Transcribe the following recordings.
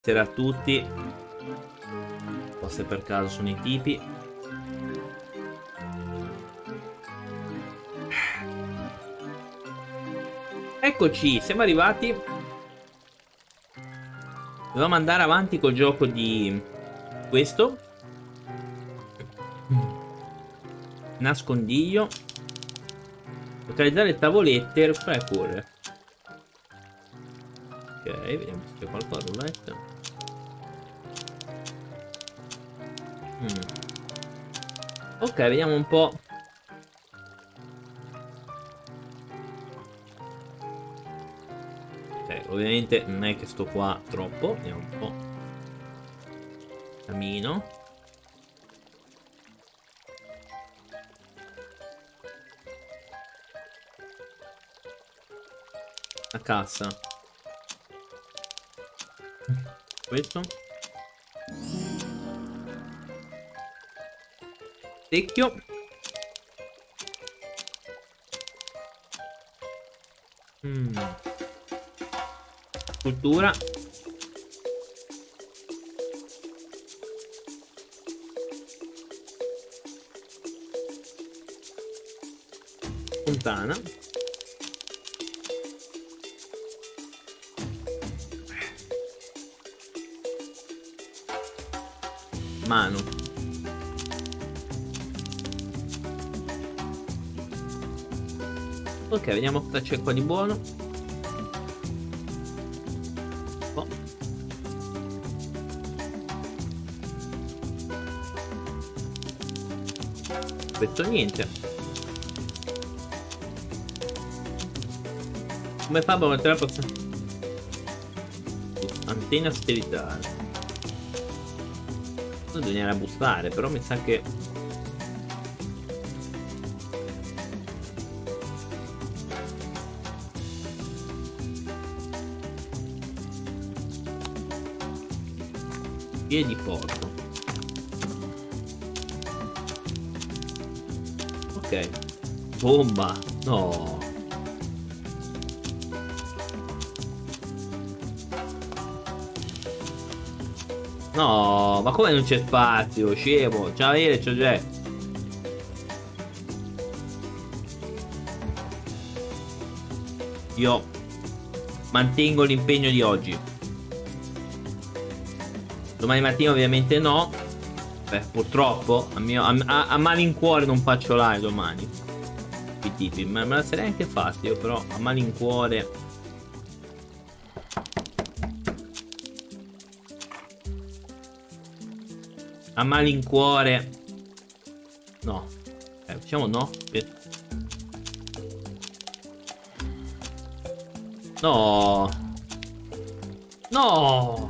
Buonasera a tutti. O se per caso sono i tipi. Eccoci, siamo arrivati. Dobbiamo andare avanti col gioco di questo nascondiglio. Localizzare tavolette. Recuperare cuore. Ok, vediamo se c'è qualcosa. Roulette. Ok, vediamo un po'. Ok, ovviamente non è che sto qua troppo. Vediamo un po'. Cammino. La cassa. Questo. Secchio. Cultura. Fontana. Mano. Ok, vediamo cosa c'è qua di buono. Oh. Questo niente. Come fa a mettere la posta? Antenna satellitare. Bisognerà bussare, però mi sa che piedi porto. Ok. Bomba. No. No, ma come non c'è spazio? Scemo, c'è avere, c'è. Io mantengo l'impegno di oggi. Domani mattina ovviamente no. Beh, purtroppo a malincuore non faccio live domani. I tipi, me la sarei anche fatta io, però a malincuore. A malincuore. No. Diciamo no. No. No.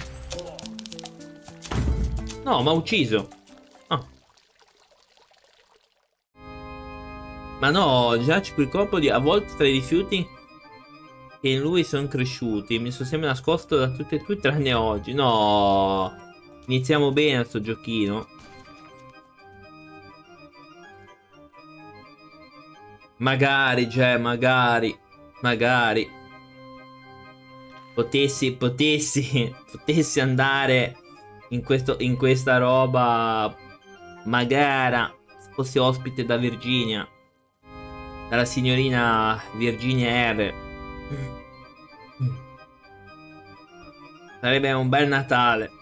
No, m'ha ucciso. Ah. Ma no, già c'è quel colpo di a volte tra i rifiuti che in lui sono cresciuti. Mi sono sempre nascosto da tutti e due tranne oggi. No. Iniziamo bene sto giochino. Magari, cioè, magari potessi andare in questa roba. Magari fossi ospite da Virginia, dalla signorina Virginia R. Sarebbe un bel Natale.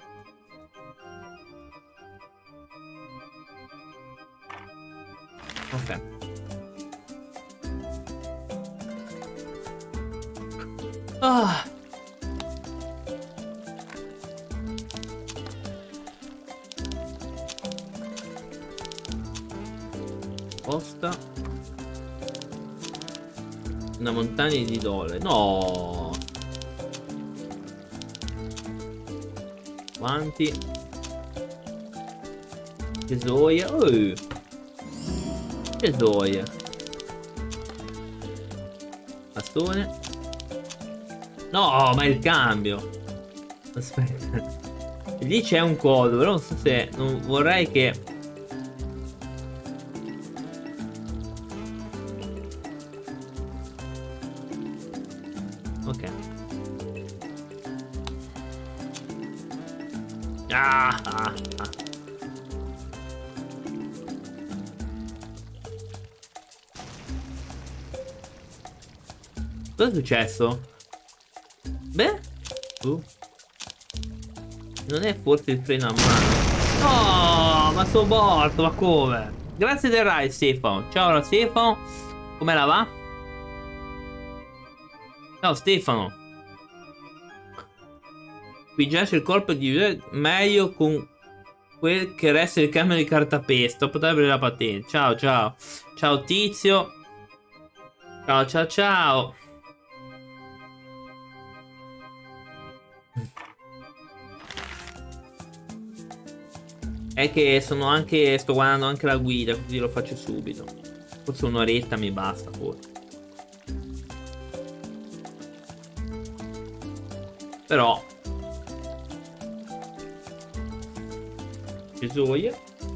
Ok. Ah. Posta. Una montagna di dollari. No. Quanti? Che gioia. Oh. Che gioia. Bastone. No, ma il cambio. Aspetta. Lì c'è un codo, però non so se. Non vorrei che. Ok. Ah, ah, ah. Cosa è successo? Beh, non è forse il freno a mano? Oh, ma sono morto, ma come? Grazie del ride, Stefano. Ciao, Stefano. Come la va? Ciao, Stefano. Qui già c'è il colpo di meglio con quel che resta il cambio di cartapesta. Potrebbe aprire la patente. Ciao, ciao. Ciao, Tizio. Ciao, ciao, ciao. È che sto guardando anche la guida, così lo faccio subito. Forse un'oretta mi basta, forse. Però Cesoia.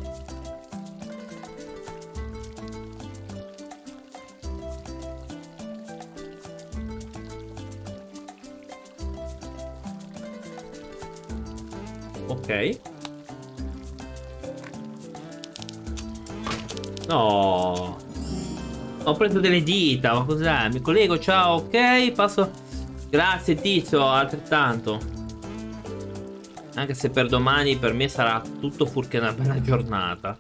Ok. No. Ho preso delle dita, ma cos'è? Mi collego, ciao, ok, passo. Grazie Tizio, altrettanto. Anche se per domani per me sarà tutto fuorché una bella giornata.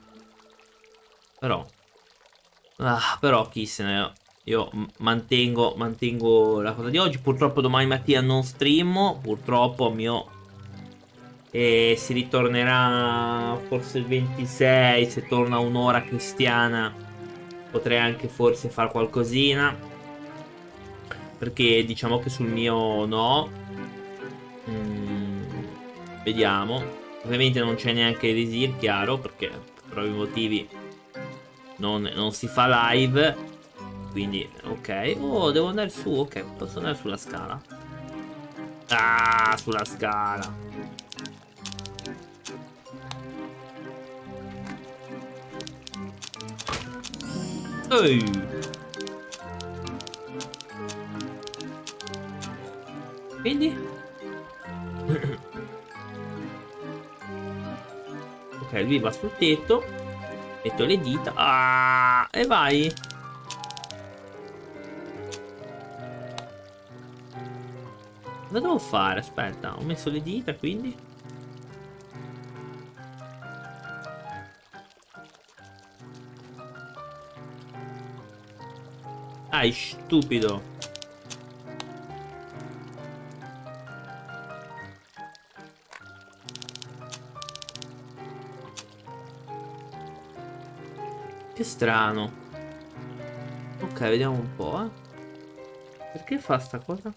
Però chi se ne... Io mantengo la cosa di oggi. Purtroppo domani mattina non streamo. Purtroppo mio... E si ritornerà forse il 26. Se torna un'ora cristiana potrei anche forse fare qualcosina. Perché diciamo che sul mio no. Vediamo. Ovviamente non c'è neanche Resir, chiaro, perché per ovvi motivi non si fa live. Quindi, ok. Oh, devo andare su, ok. Posso andare sulla scala. Ah, sulla scala. Ehi. Quindi? Ok, lui va sul tetto. Metto le dita. Ah, e vai. Cosa devo fare? Aspetta, ho messo le dita, quindi. Dai, stupido. Che strano. Ok, vediamo un po', Perché fa sta cosa?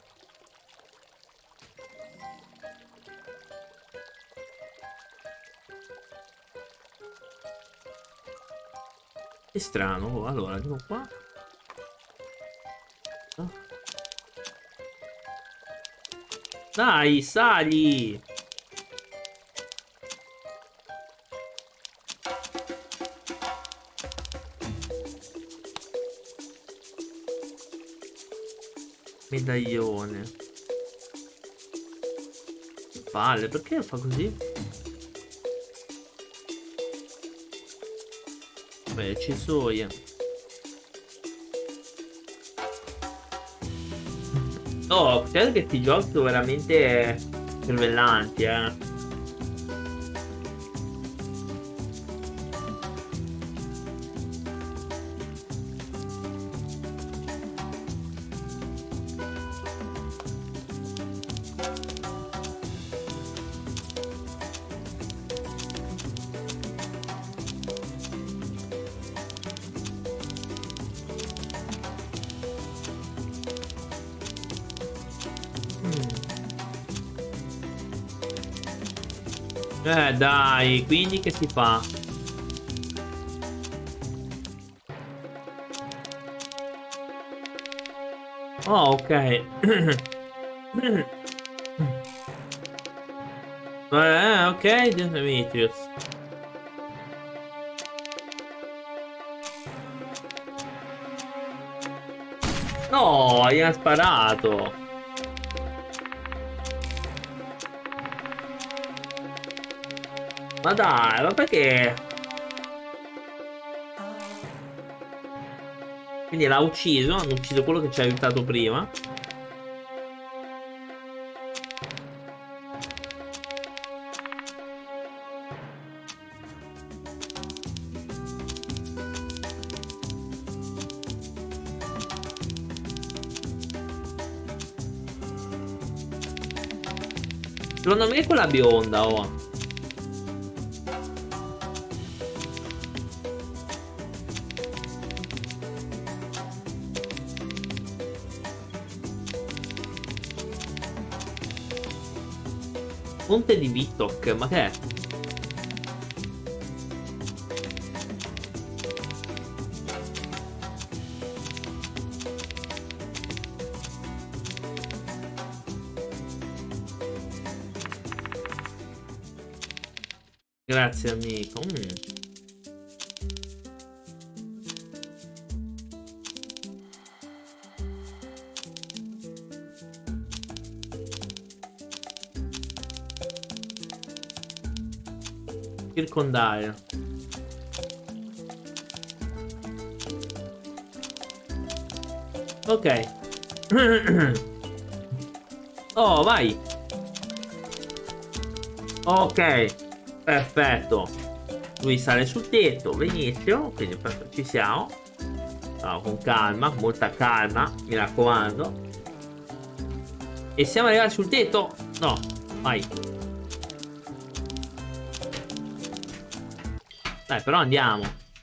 Che strano. Oh, allora, andiamo qua. Dai, sali! Medaglione. Palle, perché fa così? Beh, Cesoia. Oh, credo che questi giochi sono veramente cervellanti, Dai, quindi che si fa? Oh, ok. Ok, Demetrius. No, gli ha sparato. Ma dai, ma perché? Quindi l'ha ucciso, hanno ucciso quello che ci ha aiutato prima. Secondo me è quella bionda, oh. Fonte di Vittok, ma che è? Grazie amico. Circondario. Ok. Oh, vai. Ok. Perfetto. Lui sale sul tetto. Benissimo. Quindi ci siamo. Allora, con calma. Molta calma. Mi raccomando. E siamo arrivati sul tetto? No. Vai. Dai, però andiamo.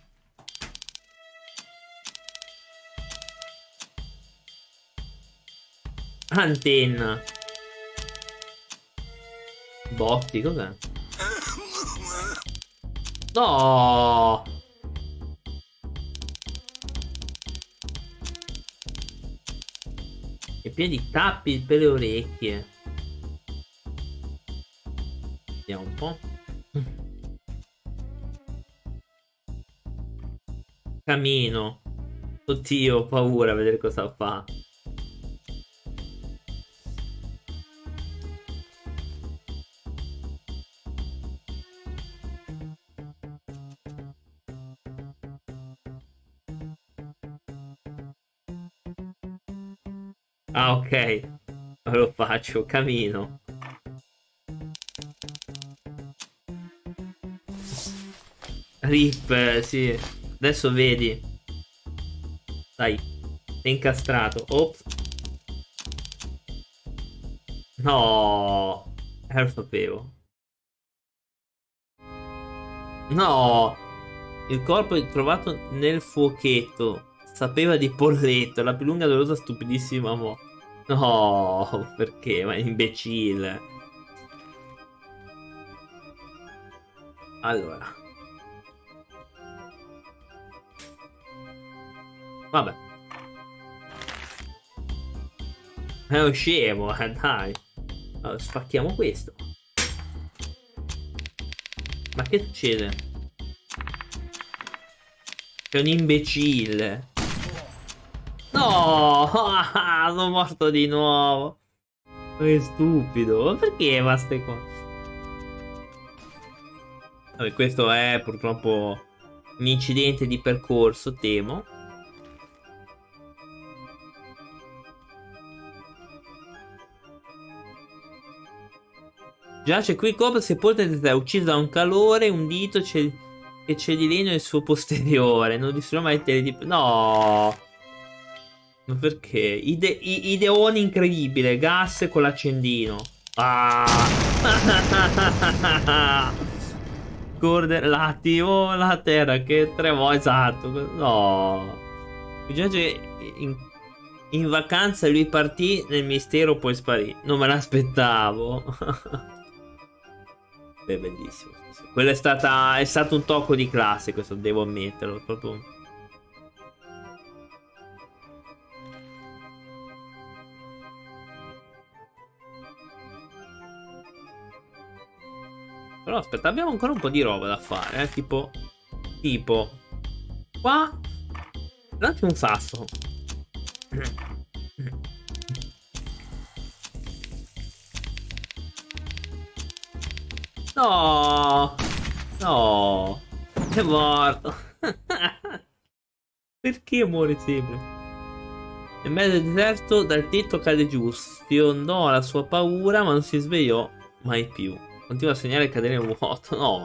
Antenna. Botti, cos'è? No. E piedi tappi per le orecchie. Vediamo un po'. Camino. Oddio, ho paura a vedere cosa fa. Ah, ok. Lo faccio, camino. Rip, sì. Adesso vedi. Dai. È incastrato. Ops. No. Lo sapevo. No. Il corpo è trovato nel fuochetto. Sapeva di polletto. La più lunga, dolorosa, stupidissima mo. No. Perché? Ma è imbecille. Allora. Vabbè. È uno scemo, dai. Allora, spacchiamo questo. Ma che succede? È un imbecille. No! Sono morto di nuovo. Che stupido. Ma perché va ste cose? Vabbè, questo è purtroppo un incidente di percorso, temo. Giace qui copre sepolta di te, ucciso da un calore, un dito che c'è di legno nel suo posteriore. Non distruggerà mai il no! Ma perché? Ideone incredibile, gas con l'accendino. Ah! L'attimo, la terra che tremò, esatto. No. Giace in vacanza lui partì, nel mistero poi sparì. Non me l'aspettavo. Beh, bellissimo. Quello è stato un tocco di classe, questo devo ammetterlo. Proprio. Però aspetta, abbiamo ancora un po' di roba da fare, tipo qua. Davanti un sasso. No. No, è morto. Perché muore sempre? Nel mezzo del deserto dal tetto cade giù, sfiondò la sua paura ma non si svegliò mai più. Continua a segnare e cadere in vuoto. No.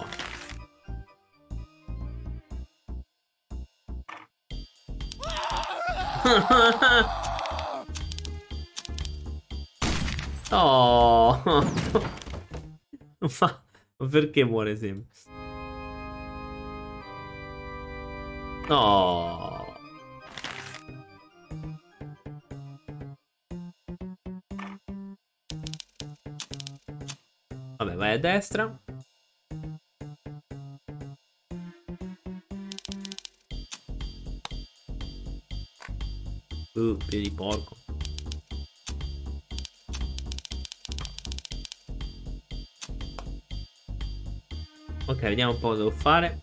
No. Ma perché muore sempre? No. Vabbè, vai a destra. Piedi porco. Ok, vediamo un po' cosa devo fare.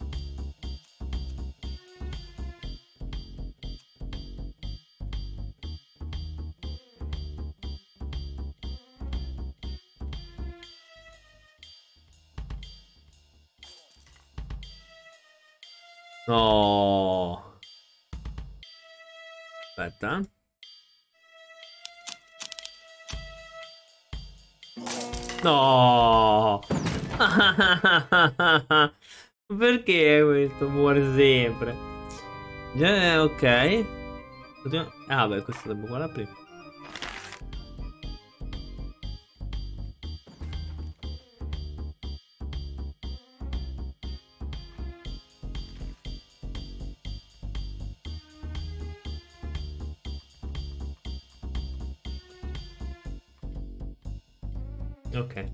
No. Aspetta. No. Perché questo muore sempre? Ok. Ah, beh, questo devo guardare prima. Ok.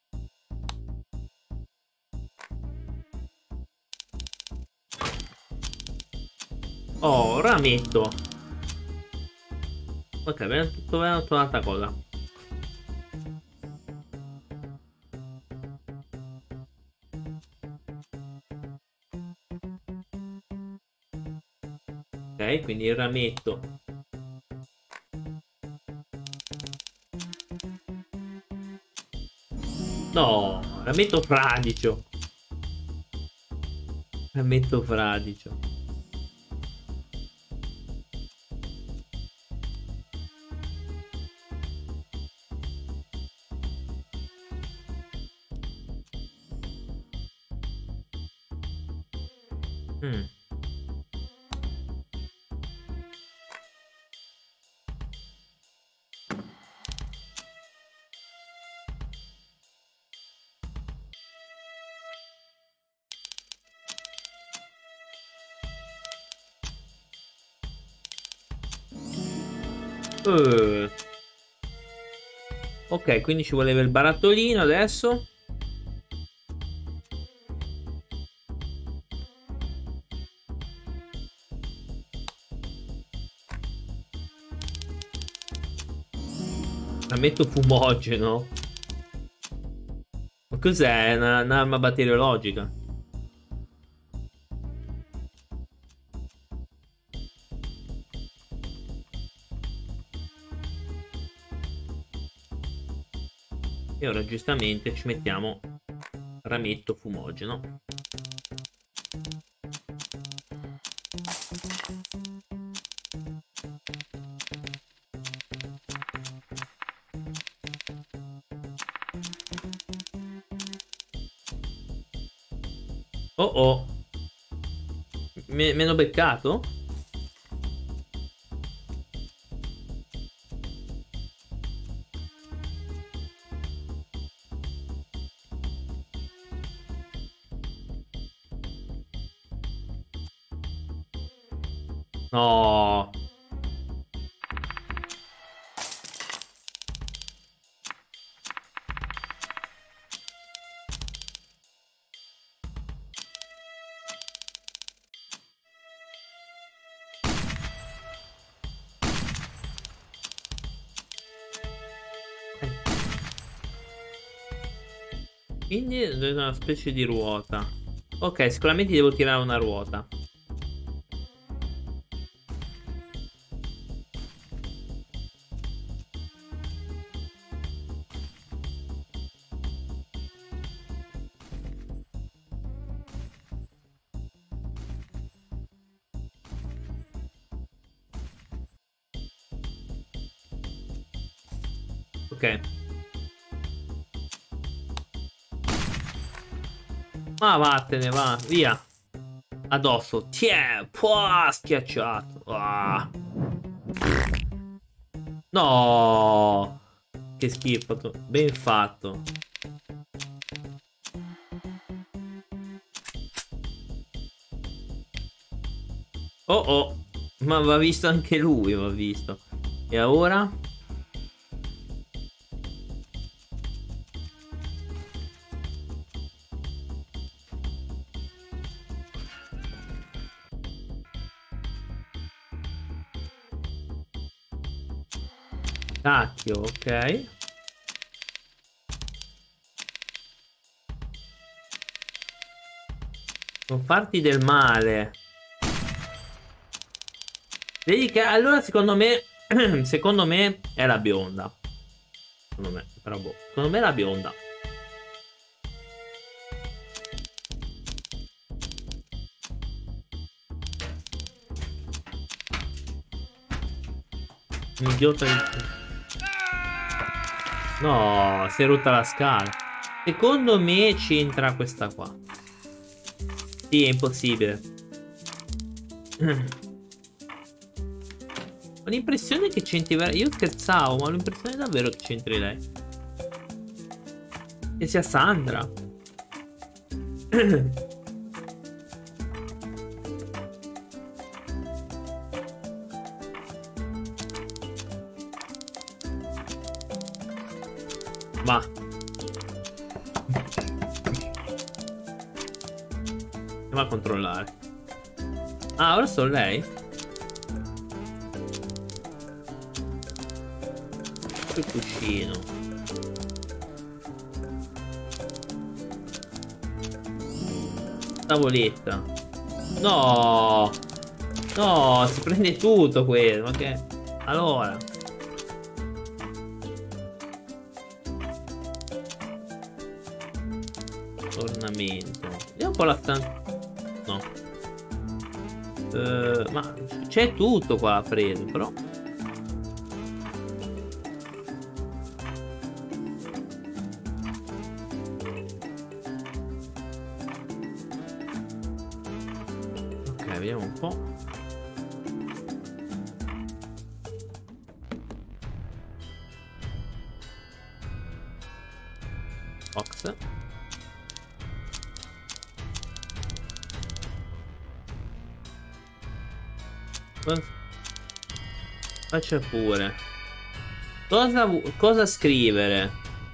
Oh, rametto. Ok, abbiamo trovato un'altra cosa. Ok, quindi il rametto. No, rametto fradicio. Rametto fradicio. Mm. Eh. Ok, quindi ci voleva il barattolino adesso. Rametto fumogeno. Ma cos'è? Un'arma batteriologica? E ora giustamente ci mettiamo rametto fumogeno. Oh oh. Mi hanno beccato? No. Quindi è una specie di ruota. Ok, sicuramente devo tirare una ruota. Ok. Ma vattene, va, via. Addosso. Tiè, pua, schiacciato. Ah. No. Che schifo. Ben fatto. Oh oh. Ma va visto anche lui, va visto. E ora? Cacchio, ok. Non farti del male. Vedi che allora secondo me secondo me è la bionda. Secondo me, però boh. Secondo me è la bionda. Un idiota di... No, si è rotta la scala. Secondo me c'entra questa qua. Sì, è impossibile. Ho l'impressione che c'entri... Io scherzavo, ma ho l'impressione davvero che c'entri lei. Che sia Sandra. Ma... Andiamo a controllare. Ah, ora sono lei? Il cuscino. Tavoletta. No. No, si prende tutto quello. Ma che... Allora. Ornamento. Vediamo un po' la stanza. No. Ma c'è tutto qua preso, però. Ok, vediamo un po'. Box. Faccia pure. Cosa scrivere?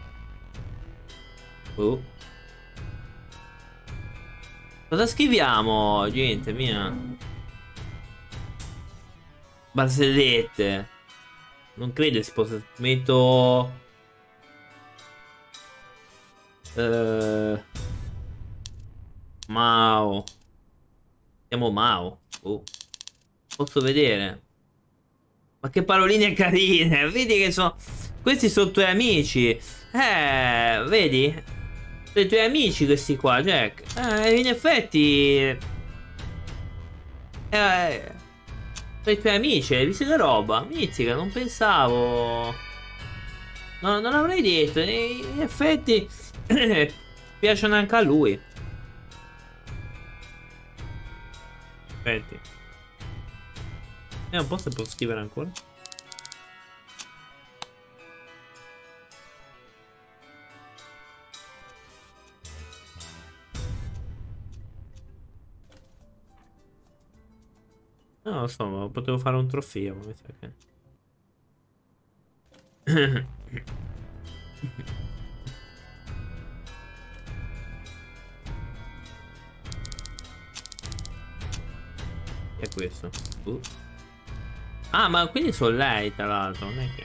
Cosa scriviamo, gente mia? Barzellette. Non credo si possa... Metto... Mao. Siamo Mao. Posso vedere. Ma che paroline carine. Vedi che sono... Questi sono tuoi amici. Vedi? Sono i tuoi amici questi qua, Jack. In effetti... sono i tuoi amici, hai visto che roba? Mizzica, non pensavo... No, non l'avrei detto. In effetti... piacciono anche a lui. Aspetti. Un po' se posso scrivere ancora. No, lo so, ma potevo fare un trofeo, mi sa che... Che è questo? Ah, ma quindi sono lei, tra l'altro, non è che...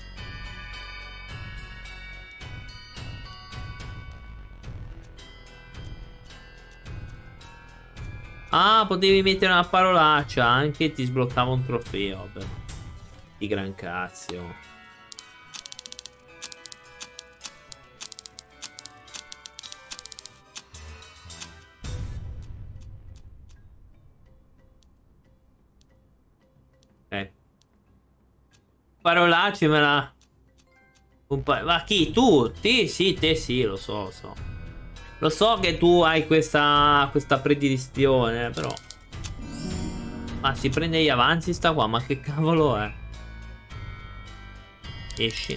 Ah, potevi mettere una parolaccia, anche ti sbloccava un trofeo, vabbè. Di gran cazzo. Parolacce me la... Ma chi? Tu? Sì, te sì, lo so, lo so. Lo so che tu hai questa predilizione, però. Ma si prende gli avanzi sta qua, ma che cavolo è? Esci.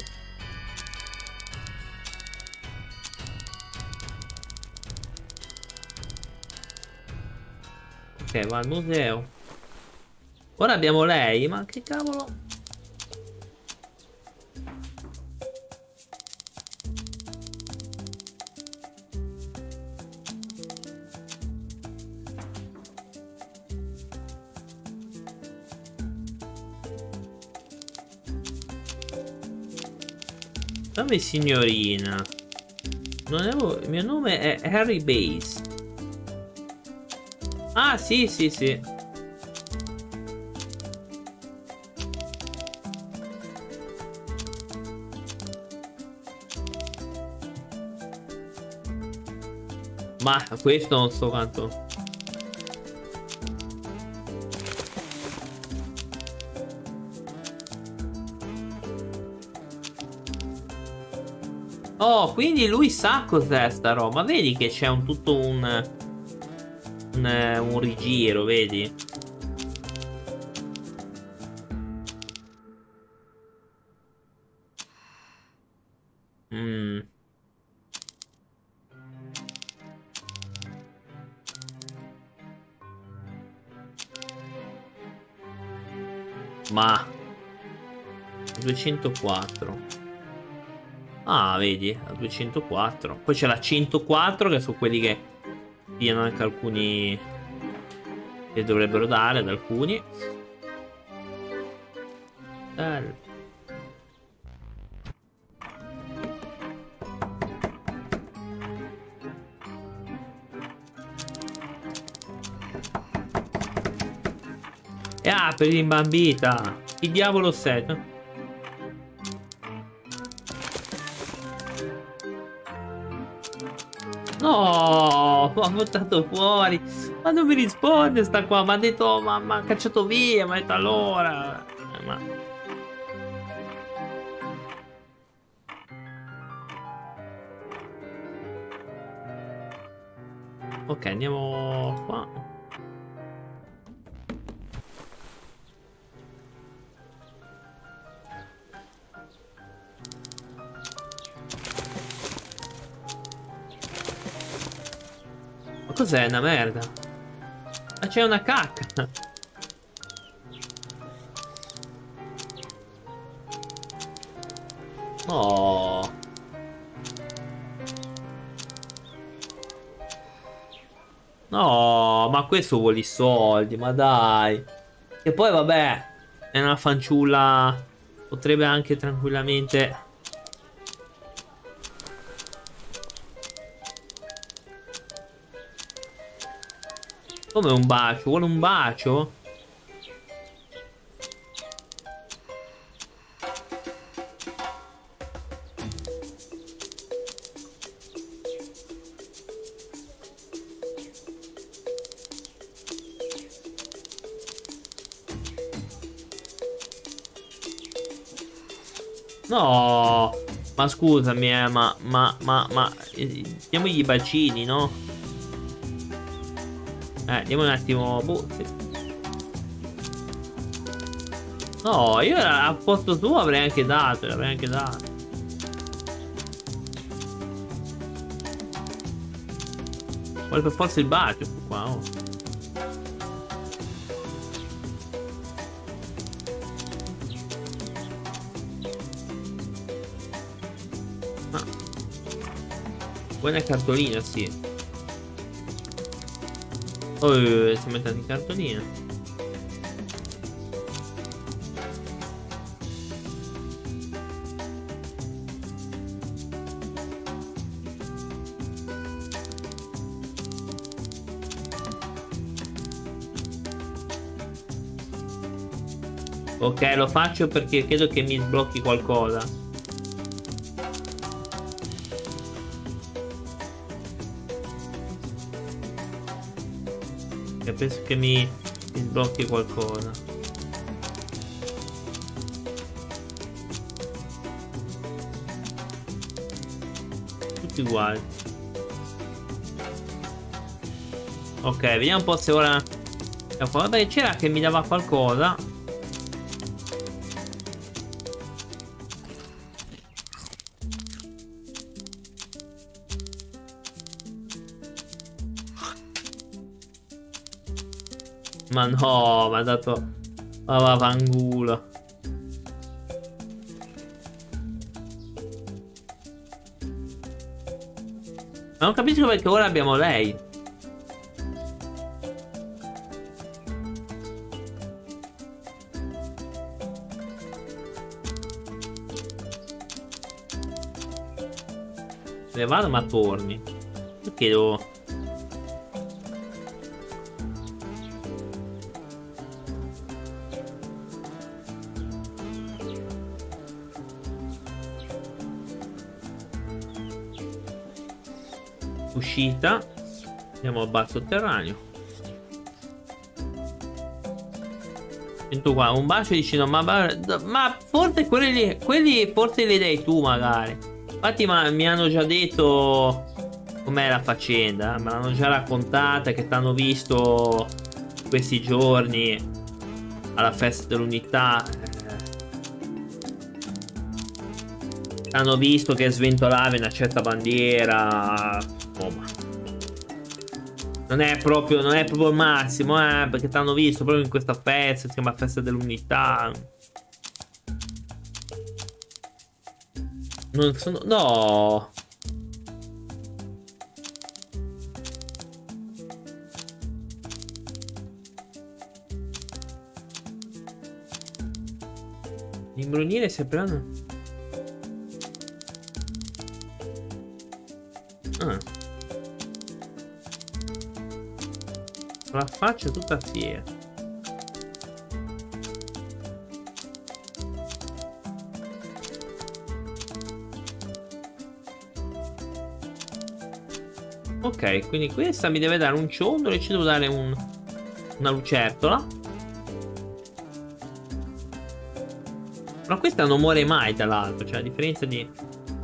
Ok, va al museo. Ora abbiamo lei, ma che cavolo? Dove signorina? Non avevo... Il mio nome è Harry Base. Ah, sì, sì, sì. Ma questo non so quanto. Oh, quindi lui sa cos'è sta roba. Vedi che c'è tutto un rigiro, vedi? Mm. Ma 204. Ah, vedi, a 204. Poi c'è la 104, che sono quelli che diano anche alcuni che dovrebbero dare ad alcuni. E apri l'imbambita. Chi diavolo sei? No, mi ha buttato fuori. Ma non mi risponde sta qua. Mi ha detto, ma ha cacciato via. Mi ha detto allora. Ok, andiamo qua. Ma cos'è? Una merda. Ma c'è una cacca. Oh. No, ma questo vuole i soldi, ma dai. E poi vabbè, è una fanciulla. Potrebbe anche tranquillamente. Come un bacio? Vuole un bacio? No, ma scusami, diamogli i bacini, no? Diamo un attimo. Boh, sì. No, io a posto suo avrei anche dato, l'avrei anche dato. Vuole per forza il bacio qua, oh. Buona cartolina, sì. Oh, si mette in cartolina. Ok, lo faccio perché credo che mi sblocchi qualcosa. Penso che mi sblocchi qualcosa. tutti uguali. Ok, vediamo un po' se ora... Vabbè, c'era che mi dava qualcosa. Ma no, mi ha dato... Ma va, fangulo. Ma non capisco perché ora abbiamo lei. Ne vado ma torni. Perché devo... Uscita. Andiamo al bar sotterraneo. Sento qua un bacio e dici no, ma forse quelli forse li dai tu magari. Infatti mi hanno già detto com'è la faccenda. Me l'hanno già raccontata che ti hanno visto questi giorni alla festa dell'unità. Hanno visto che sventolavi una certa bandiera. Oh, ma non è proprio il massimo, perché ti hanno visto proprio in questa festa, si chiama festa dell'unità. Non sono... No. L'imbrunire sempre hanno... Ah. La faccia tutta fiera. Ok, quindi questa mi deve dare un ciondolo e ci devo dare una lucertola. Ma questa non muore mai, tra l'altro, cioè a differenza di...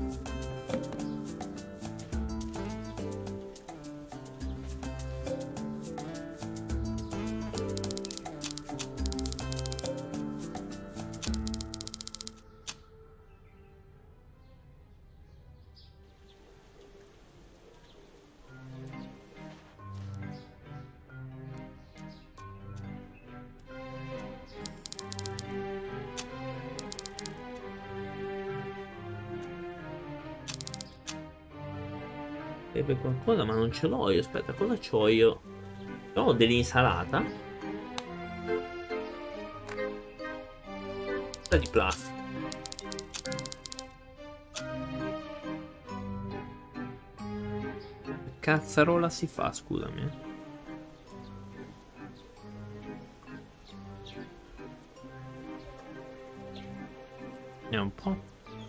Per qualcosa, ma non ce l'ho io. Aspetta, cosa c'ho io? Ho dell'insalata. Di plastica. Che cazzarola si fa, scusami. Vediamo un po'.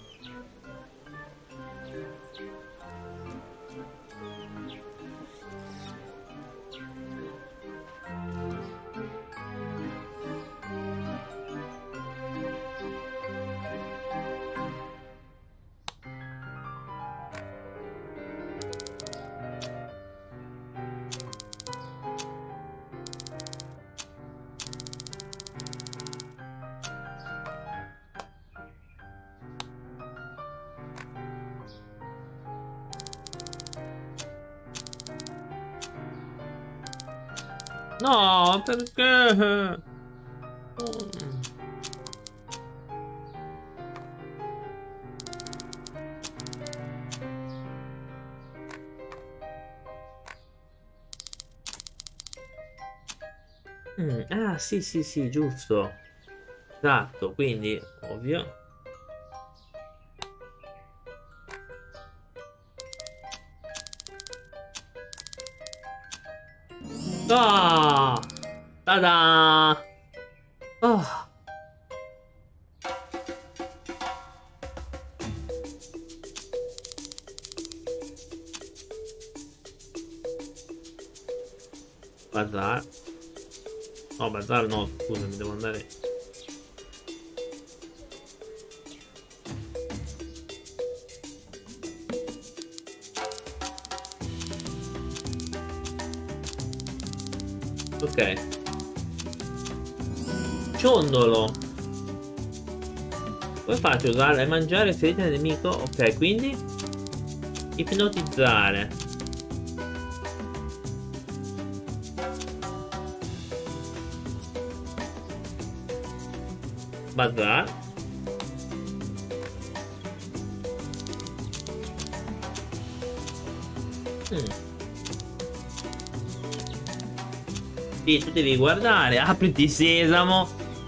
No, perché? Ah, sì, sì, sì, giusto. Esatto, quindi, ovvio. Ah! Ta-da! Oh. Bazar. No, bazar no, scusami, devo andare. Ok. Ciondolo. Come faccio a usare? Mangiare ferite del nemico? Ok, quindi ipnotizzare. Bazar. Sì, tu devi guardare. Apriti sesamo.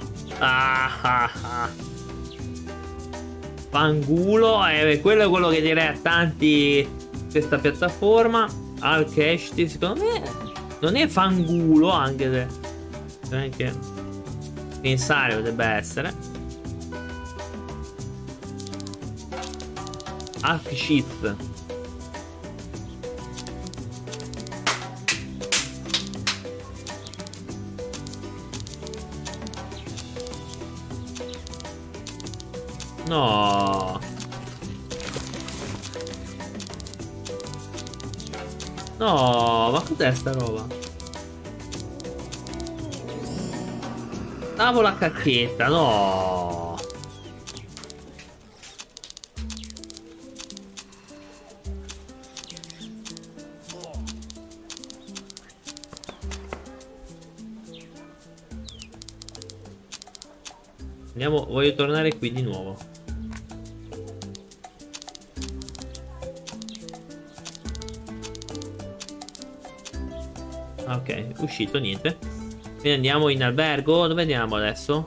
Fangulo. Quello è quello che direi a tanti questa piattaforma. Al cash, secondo me non è fangulo, anche se anche pensare potrebbe essere. Arc shit. No. No, ma cos'è sta roba? Tavola cacchetta, no. Andiamo, voglio tornare qui di nuovo. Ok, uscito, niente. Quindi andiamo in albergo. Dove andiamo adesso?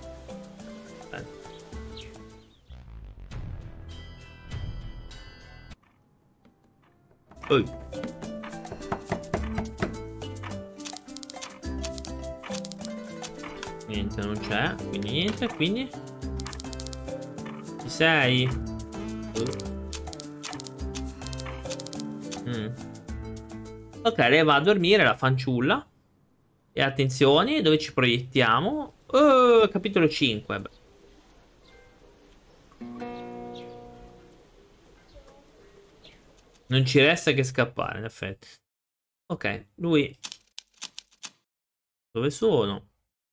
Niente, non c'è. Quindi niente, quindi ci sei? Ok, lei va a dormire, la fanciulla. E attenzione, dove ci proiettiamo? Capitolo 5. Beh. Non ci resta che scappare, in effetti. Ok, lui. Dove sono?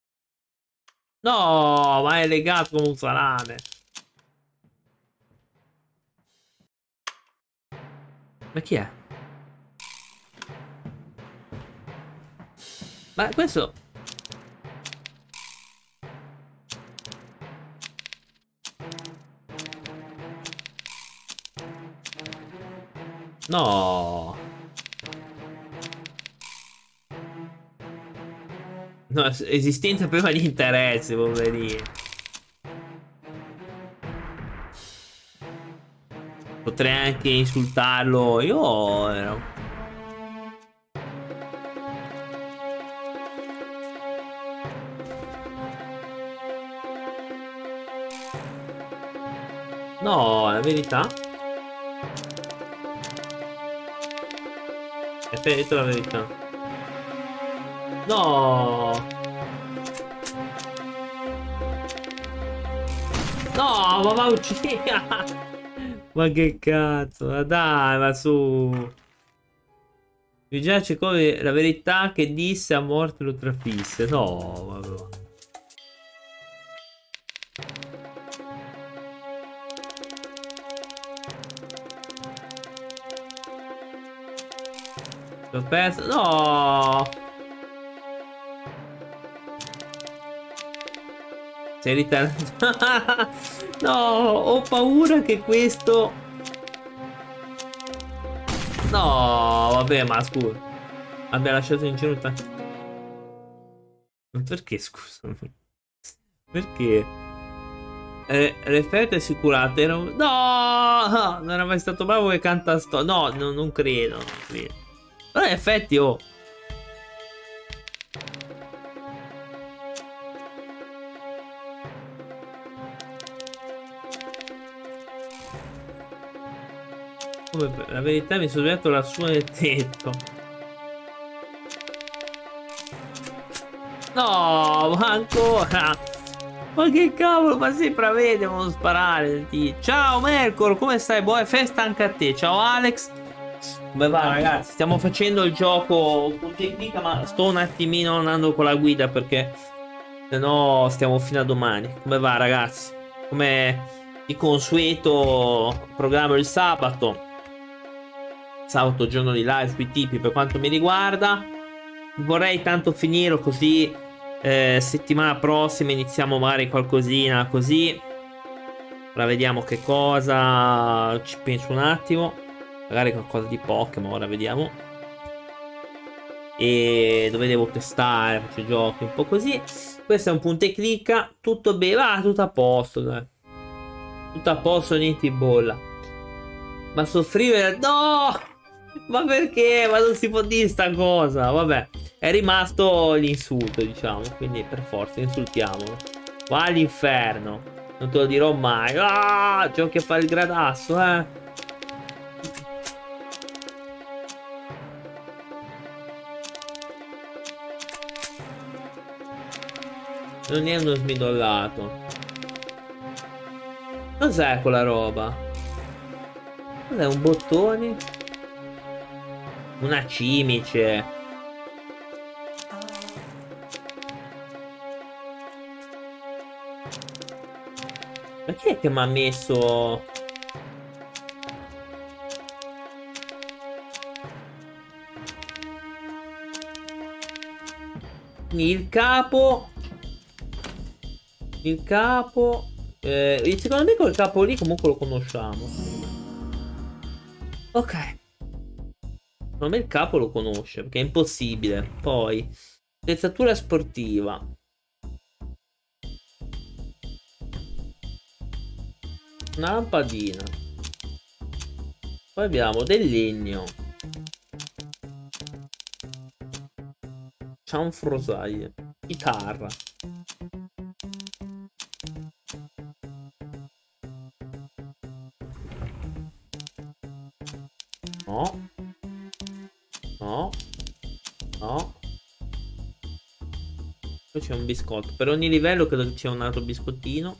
No, ma è legato come un salame. Ma chi è? Ma questo... No. No, esistenza prima di interesse, poverino. Potrei anche insultarlo. Io ero... No, la verità. E te detto la verità. No. No, ma va uccisa. Ma che cazzo. Ma dai, ma su. Già c'è come la verità che disse a morte lo trafisse. No, vabbè. L'ho perso. No. Sei ritardato. No, ho paura che questo... No, vabbè, ma scusa. Abbia lasciato in giro tanto. Ma perché, scusa? Perché? Referto assicurato. Era... No! Non era mai stato bravo che canta sto. No, non credo. Non credo. Però in effetti, oh. Come la verità mi sono detto la sua nel tetto. No, ma ancora. Ma che cavolo, ma sempre a me devono sparare. Ciao Mercor, come stai? Buona festa anche a te. Ciao Alex. Come va ragazzi? Stiamo facendo il gioco con tecnica, ma sto un attimino andando con la guida perché sennò stiamo fino a domani. Come va ragazzi? Come di consueto programmo il sabato. Sabato giorno di live sui tipi per quanto mi riguarda. Vorrei tanto finire così settimana prossima iniziamo magari qualcosina così. Ora vediamo che cosa. Ci penso un attimo. Magari qualcosa di Pokémon, ora vediamo. E dove devo testare, faccio i giochi, un po' così. Questo è un punto e clicca. Tutto bene, va, tutto a posto, dai. Tutto a posto, niente in bolla. Ma soffrire, no! Ma perché? Ma non si può dire sta cosa. Vabbè, è rimasto l'insulto, diciamo. Quindi per forza, insultiamolo. Va all'inferno. Non te lo dirò mai. Ah, giochi a fare il gradasso, eh. Non è uno smidollato. Cos'è quella roba? Cos'è, un bottone? Una cimice. Ma chi è che mi ha messo? Il capo. Il capo. Secondo me quel capo lì comunque lo conosciamo. Ok. Secondo me il capo lo conosce, perché è impossibile. Poi, attrezzatura sportiva. Una lampadina. Poi abbiamo del legno. Cianfrosaglie. Chitarra. No. No. No. Poi c'è un biscotto. Per ogni livello credo che sia un altro biscottino.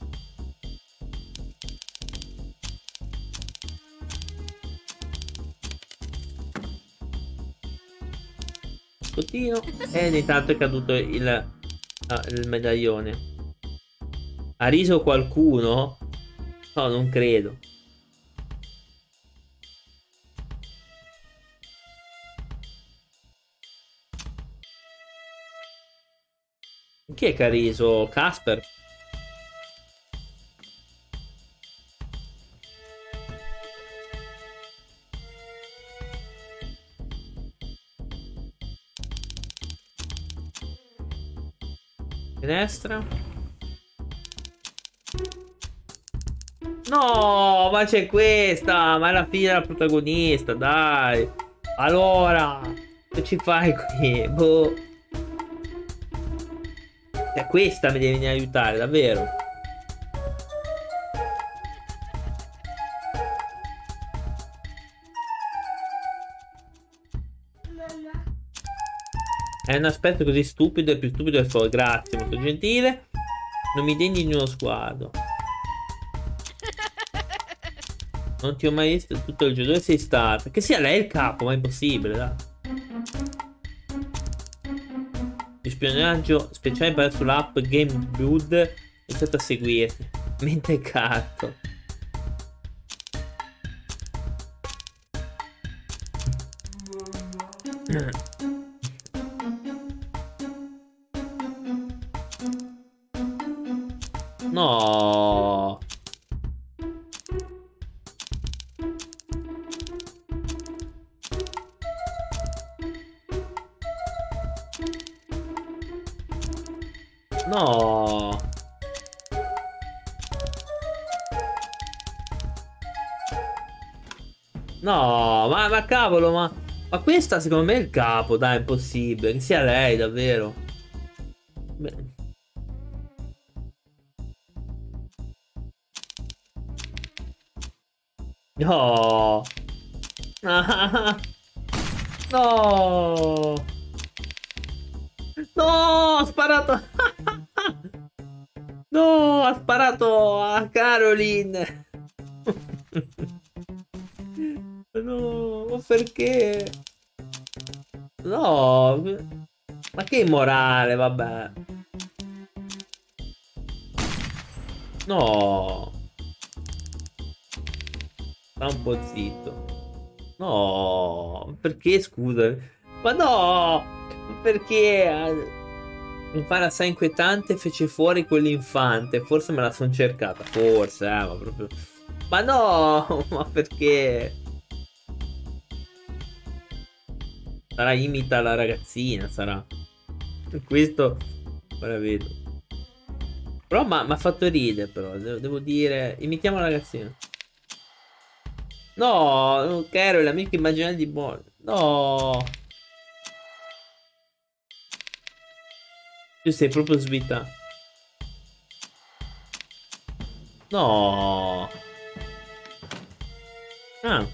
Biscottino. E ogni tanto è caduto il medaglione. Ha riso qualcuno? No, non credo. Chi è che ha riso? Casper? Finestra. No, ma c'è questa. Ma è la figlia della protagonista, dai. Allora, che ci fai qui? Boh. Questa mi devi venire a aiutare, davvero. È un aspetto così stupido e più stupido del suo. Grazie, molto gentile. Non mi degni di uno sguardo. Non ti ho mai visto tutto il gioco. Dove sei stata? Che sia lei il capo, ma è impossibile, dai. Di spionaggio speciale per sull'app Game Blood. Iniziate a seguirti. Mente cazzo. No. No. No, ma cavolo, ma questa secondo me è il capo, dai, è impossibile. Che sia lei, davvero. Beh. No. No. No, ha sparato. No, ha sparato a Caroline. No, perché? No, ma che immorale, vabbè. No, sta un po' zitto. No, perché scusa? Ma no, perché mi pare assai inquietante, fece fuori quell'infante. Forse me la son cercata, forse, ma proprio. Ma no, ma perché? Sarà imita la ragazzina, sarà. Questo ora vedo. Però mi ha fatto ridere, però, devo dire. Imitiamo la ragazzina. No, non Carol, l'amico immaginario di Bon. No, tu sei proprio svita. No. Ah.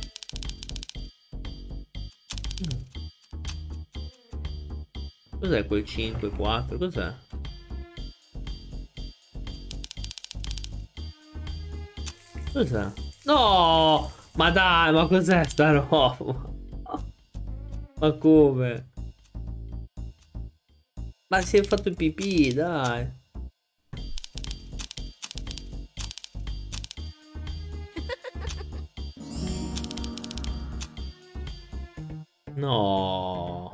Cos'è quel 5-4? Cos'è? Cos'è? No! Ma dai, ma cos'è sta roba? Ma come? Ma si è fatto pipì, dai. No.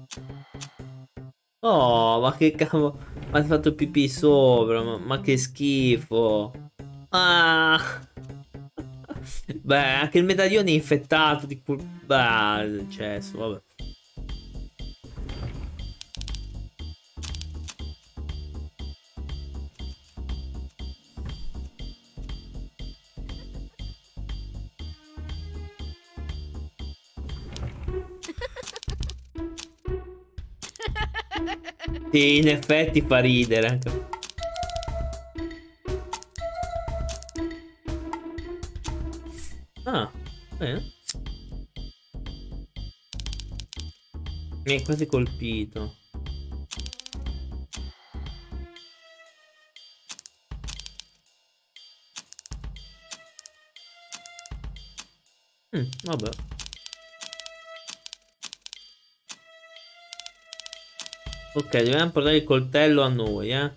Oh, ma che cavolo. Ma hai fatto pipì sopra. Ma che schifo. Ah. Beh, anche il medaglione è infettato di Beh, cesso, vabbè. Sì, in effetti fa ridere anche. Ah, bene. Mi hai quasi colpito. Vabbè. Ok, dobbiamo portare il coltello a noi, eh.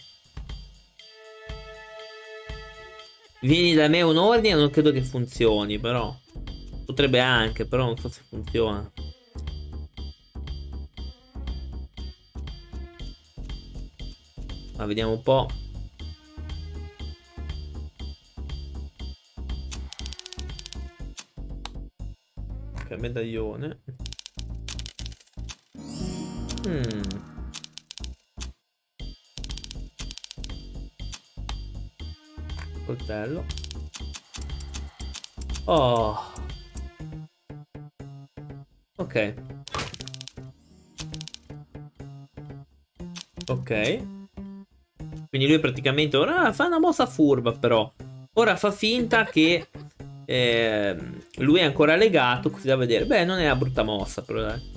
Vieni da me un ordine, non credo che funzioni, però. Potrebbe anche, però non so se funziona. Ma vediamo un po'. Ok, medaglione. Coltello. Oh. Ok. Ok. Quindi lui praticamente ora fa una mossa furba, però. Ora fa finta che lui è ancora legato, così da vedere. Beh, non è una brutta mossa, però dai.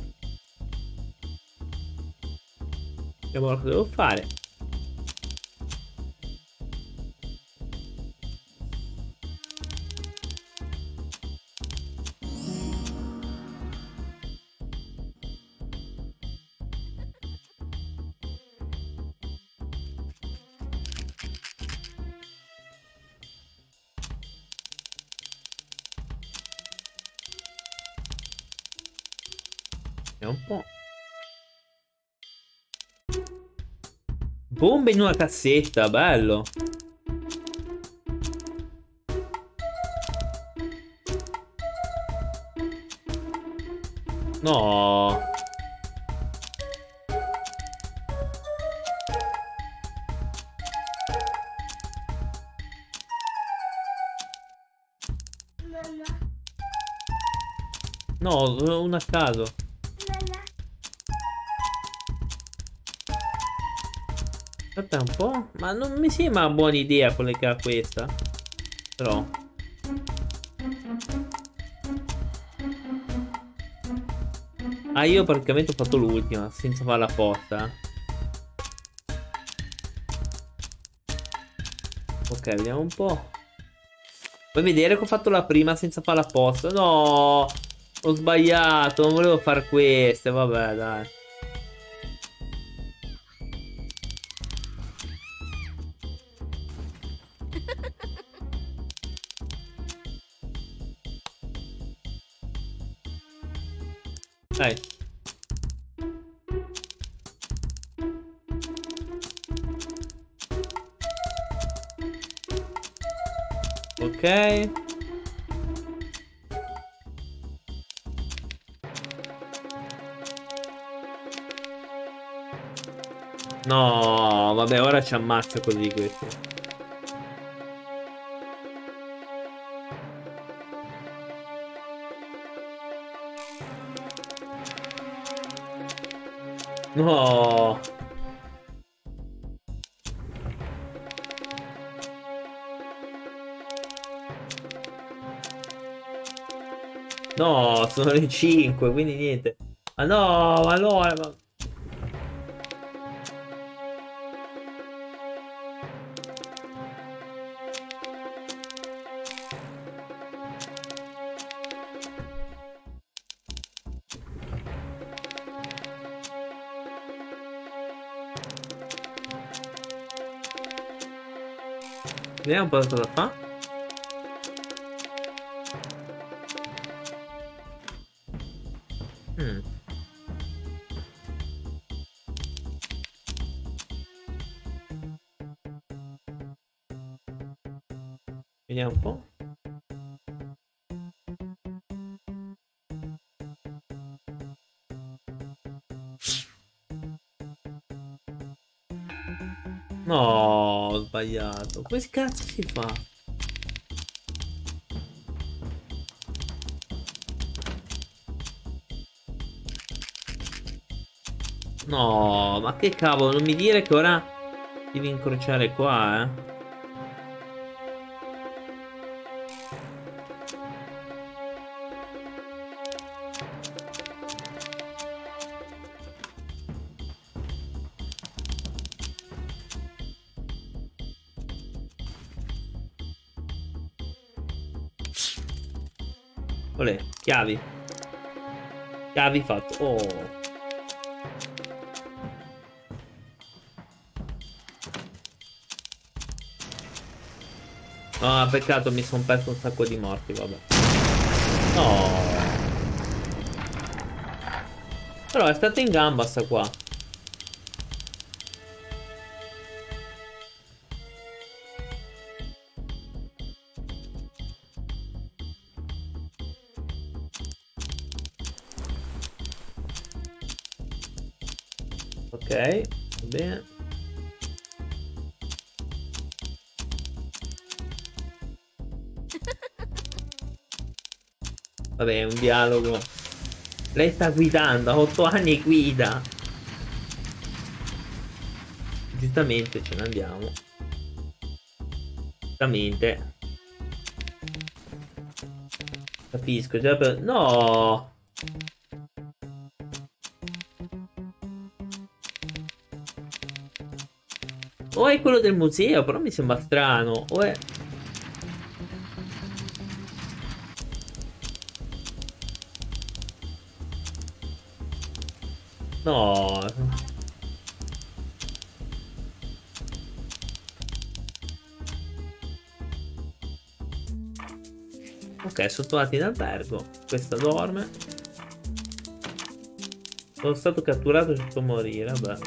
Vediamo cosa devo fare. Vediamo un po'. Bombe in una cassetta, bello. No. No, uno a caso. Aspetta un po'. Ma non mi sembra una buona idea collegare questa. Però. Ah, io praticamente ho fatto l'ultima, senza fare la porta. Ok, vediamo un po'. Puoi vedere che ho fatto la prima senza fare la posta. No. Ho sbagliato, non volevo far queste, vabbè, dai. Dai. Ok. No, vabbè, ora ci ammazza così questo. No. No, sono le 5, quindi niente. Ma no, ma allora... Ma... Vediamo un po' cosa fa. Vediamo un po'. No, ho sbagliato. Come cazzo si fa? No, ma che cavolo, non mi dire che ora devi incrociare qua, eh. Olè, chiavi. Chiavi fatto. Oh. Ah, peccato, mi sono perso un sacco di morti, vabbè. No. Però è stata in gamba sta qua. Ok, va bene. Vabbè, è un dialogo. Lei sta guidando, a 8 anni guida. Giustamente ce ne andiamo. Giustamente. Capisco, già per... No! O è quello del museo, però mi sembra strano. O è... No. Ok, sono tornati in albergo. Questa dorme. Sono stato catturato e fatto morire, vabbè.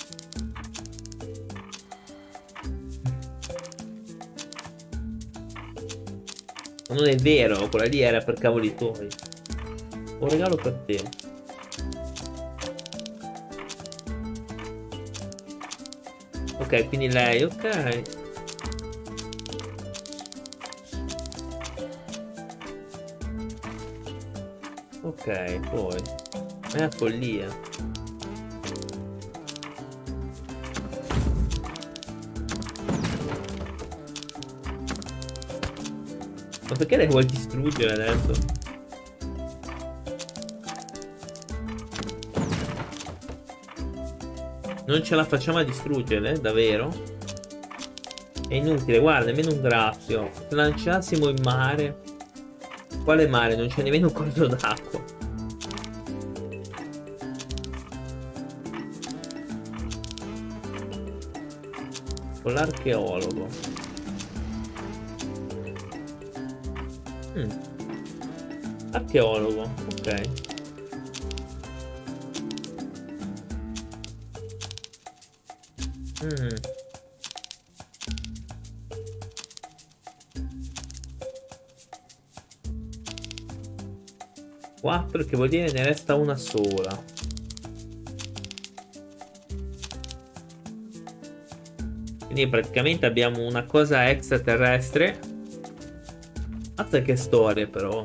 Non è vero, quella lì era per cavoli tuoi. Un regalo per te. Ok, quindi lei, ok. Ok, poi. È una follia. Ma perché le vuoi distruggere adesso? Non ce la facciamo a distruggere, davvero? È inutile, guarda, nemmeno un graffio. Se lanciassimo in mare. Quale mare? Non c'è nemmeno un corso d'acqua. Con l'archeologo. Archeologo, ok. Mm. 4, che vuol dire ne resta una sola. Quindi praticamente abbiamo una cosa extraterrestre. Mazza che storia però.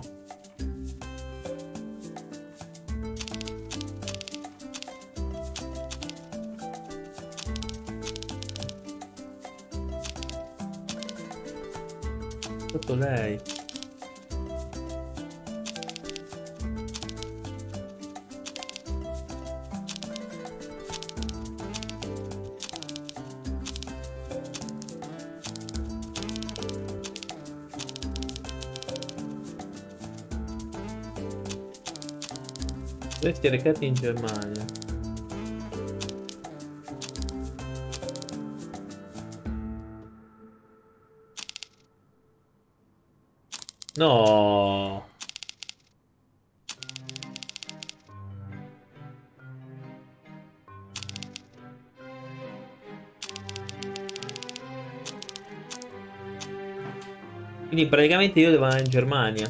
Sotto lei. Questi recati in Germania. No. Quindi praticamente io devo andare in Germania.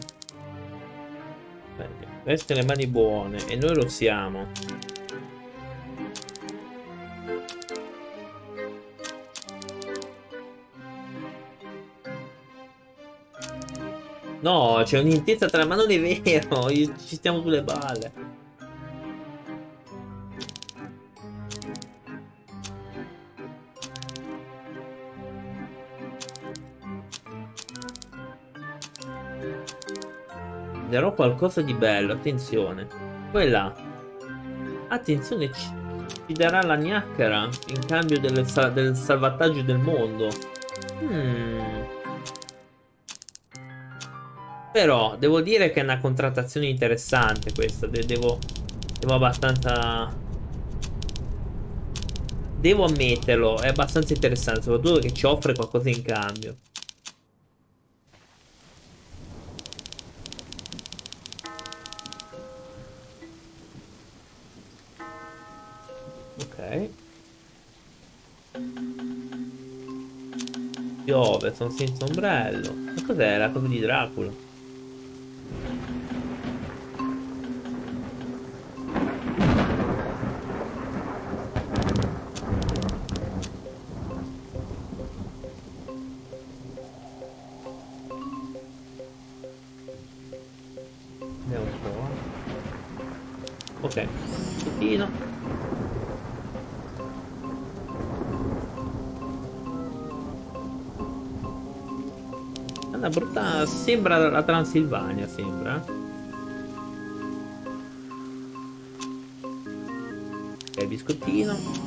Resta le mani buone e noi lo siamo. No, c'è un'intesa tra... Ma non è vero, ci stiamo sulle balle. Darò qualcosa di bello, attenzione. Quella. Attenzione, ci darà la gnacchera in cambio del salvataggio del mondo. Però devo dire che è una contrattazione interessante questa. Devo abbastanza... Devo ammetterlo, è abbastanza interessante, soprattutto che ci offre qualcosa in cambio. Ok. Piove, sono senza ombrello. Ma cos'è la cosa di Dracula? Vediamo un po'. Ok, un pochino. Una brutta... Sembra la Transilvania, sembra. Ok, biscottino.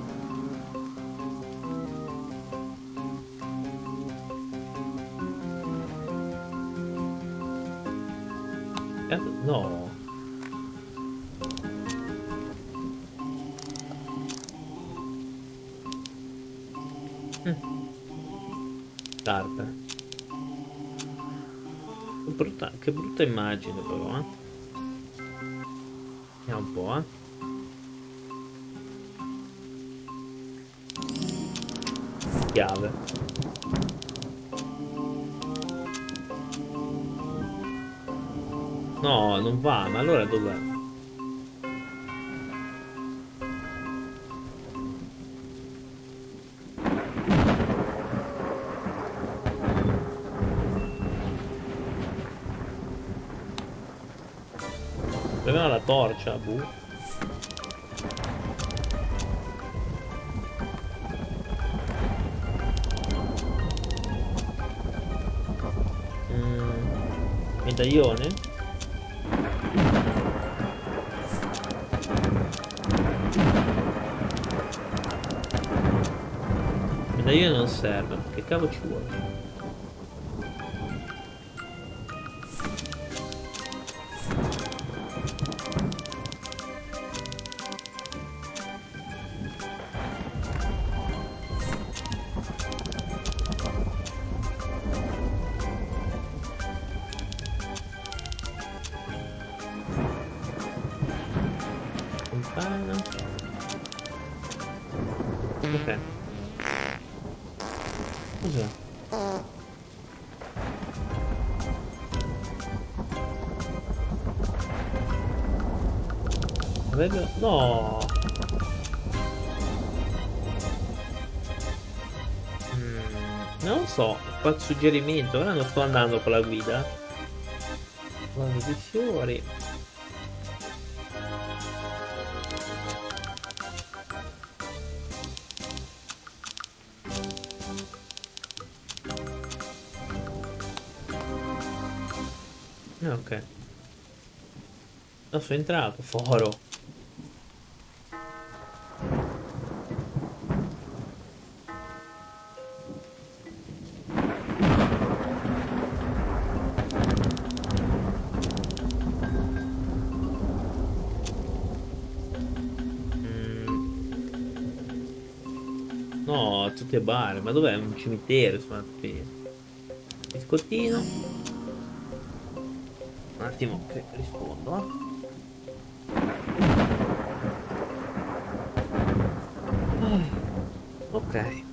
No. Scarpe. Che brutta immagine però, eh. Vediamo un po', eh. Chiave. No, non va, ma allora dov'è? Proviamo la torcia, buh. Medaglione? Medaglione non serve, che cavolo ci vuole? Campana. Ok. Cos'è? Vedo... No! Non lo so, qualche suggerimento. Ora non sto andando con la guida. Vado di fiori. Ok. No, sono entrato, foro. No, tutte bare, ma dov'è un cimitero? Sono andato qui. Biscottino. Un attimo che rispondo. Ok.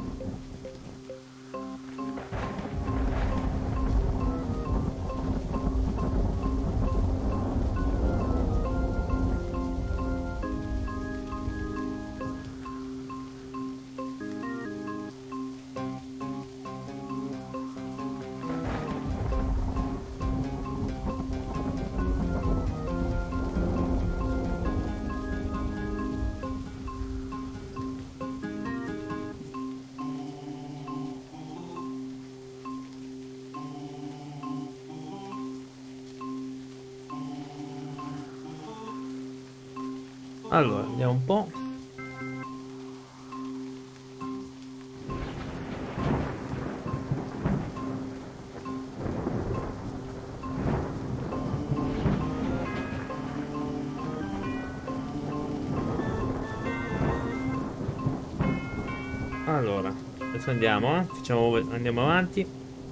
Allora, vediamo un po'. Allora, adesso andiamo, andiamo avanti.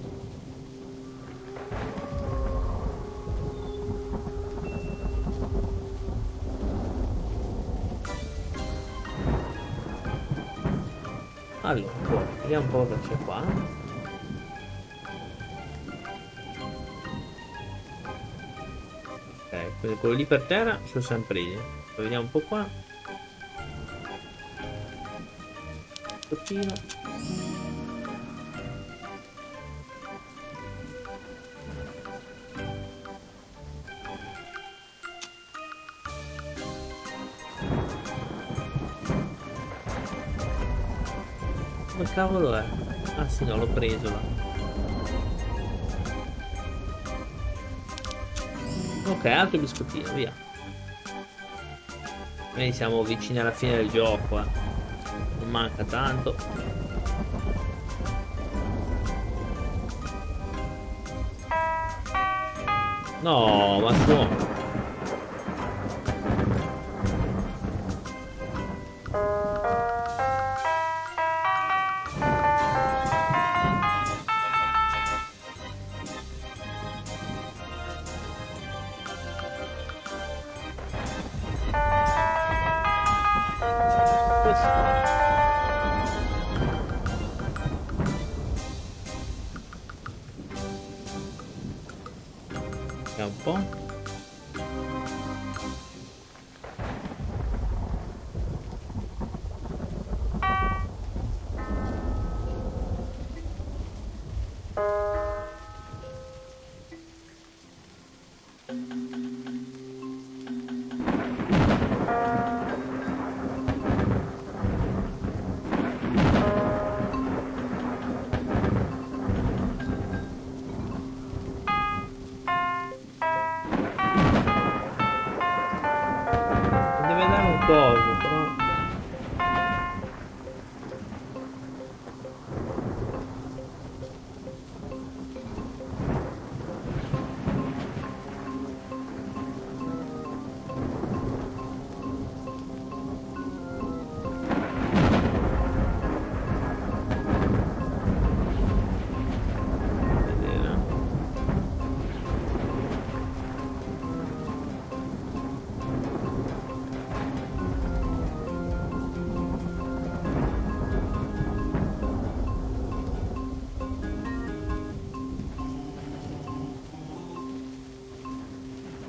Allora, vediamo un po' cosa c'è qua. Ok, quello lì per terra ci sono sempre io. Vediamo un po' qua. Toppino. Come cavolo è? Ah sì, no, l'ho preso là. Ok, altro biscottino, via. Noi siamo vicini alla fine del gioco, non manca tanto. No, ma su. Un po'. Coso, però.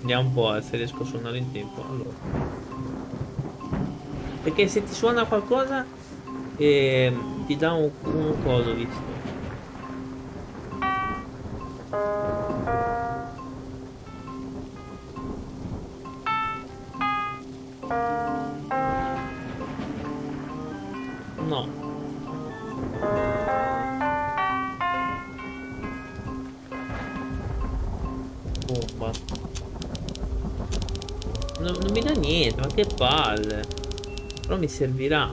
Vediamo un po' se riesco a suonare in tempo. Allora. Perché se ti suona qualcosa ti dà un coso, visto? No. Bomba. Non mi dà niente, ma che palle. Però mi servirà.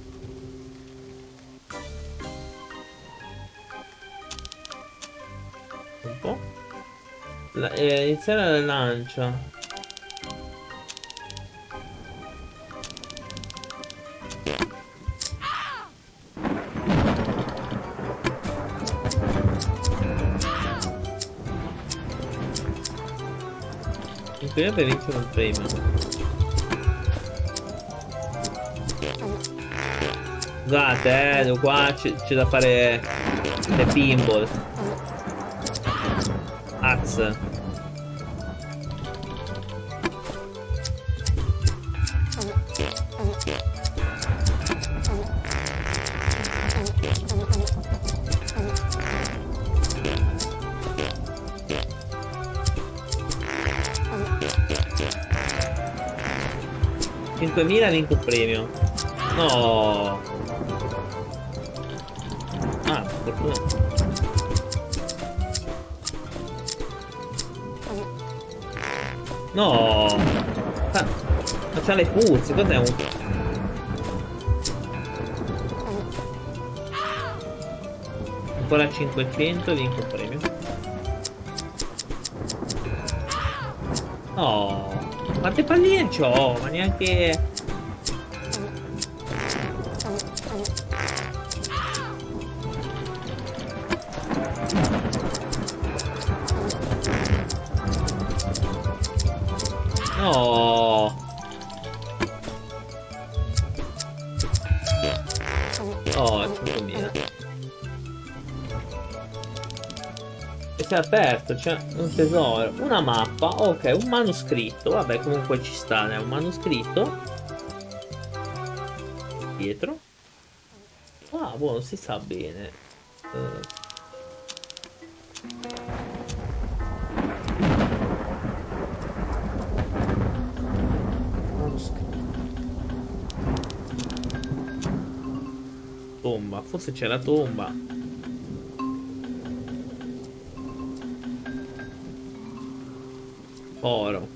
Un po'. Iniziare la lancia. Per vincere un premio. Scusate, qua c'è da fare le pinball. Az. 5.000 vinco il premio. No. Ah, fortuna. No. Ma c'ha le puzze, cos'è un... Ancora 500 vinco il premio. No. Quante palline c'ho? Ma neanche... No. Oh, 5.000. E si è aperto, c'è un tesoro, una mappa, ok, un manoscritto, vabbè comunque ci sta, è un manoscritto. Dietro. Ah, buono, si sa bene. Tomba, forse c'è la tomba. Oro.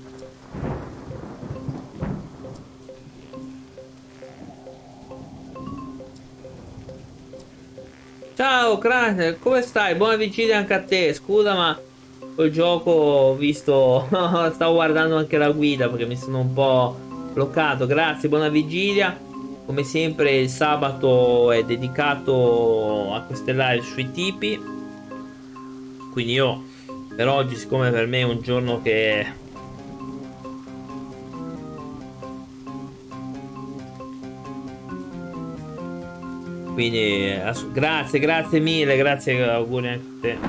Ciao Crash, come stai? Buona vigilia anche a te. Scusa, ma col gioco ho visto... Stavo guardando anche la guida perché mi sono un po' bloccato. Grazie, buona vigilia. Come sempre il sabato è dedicato a queste live sui tipi. Quindi io per oggi, siccome per me è un giorno che... Quindi grazie mille, grazie, auguri anche a te.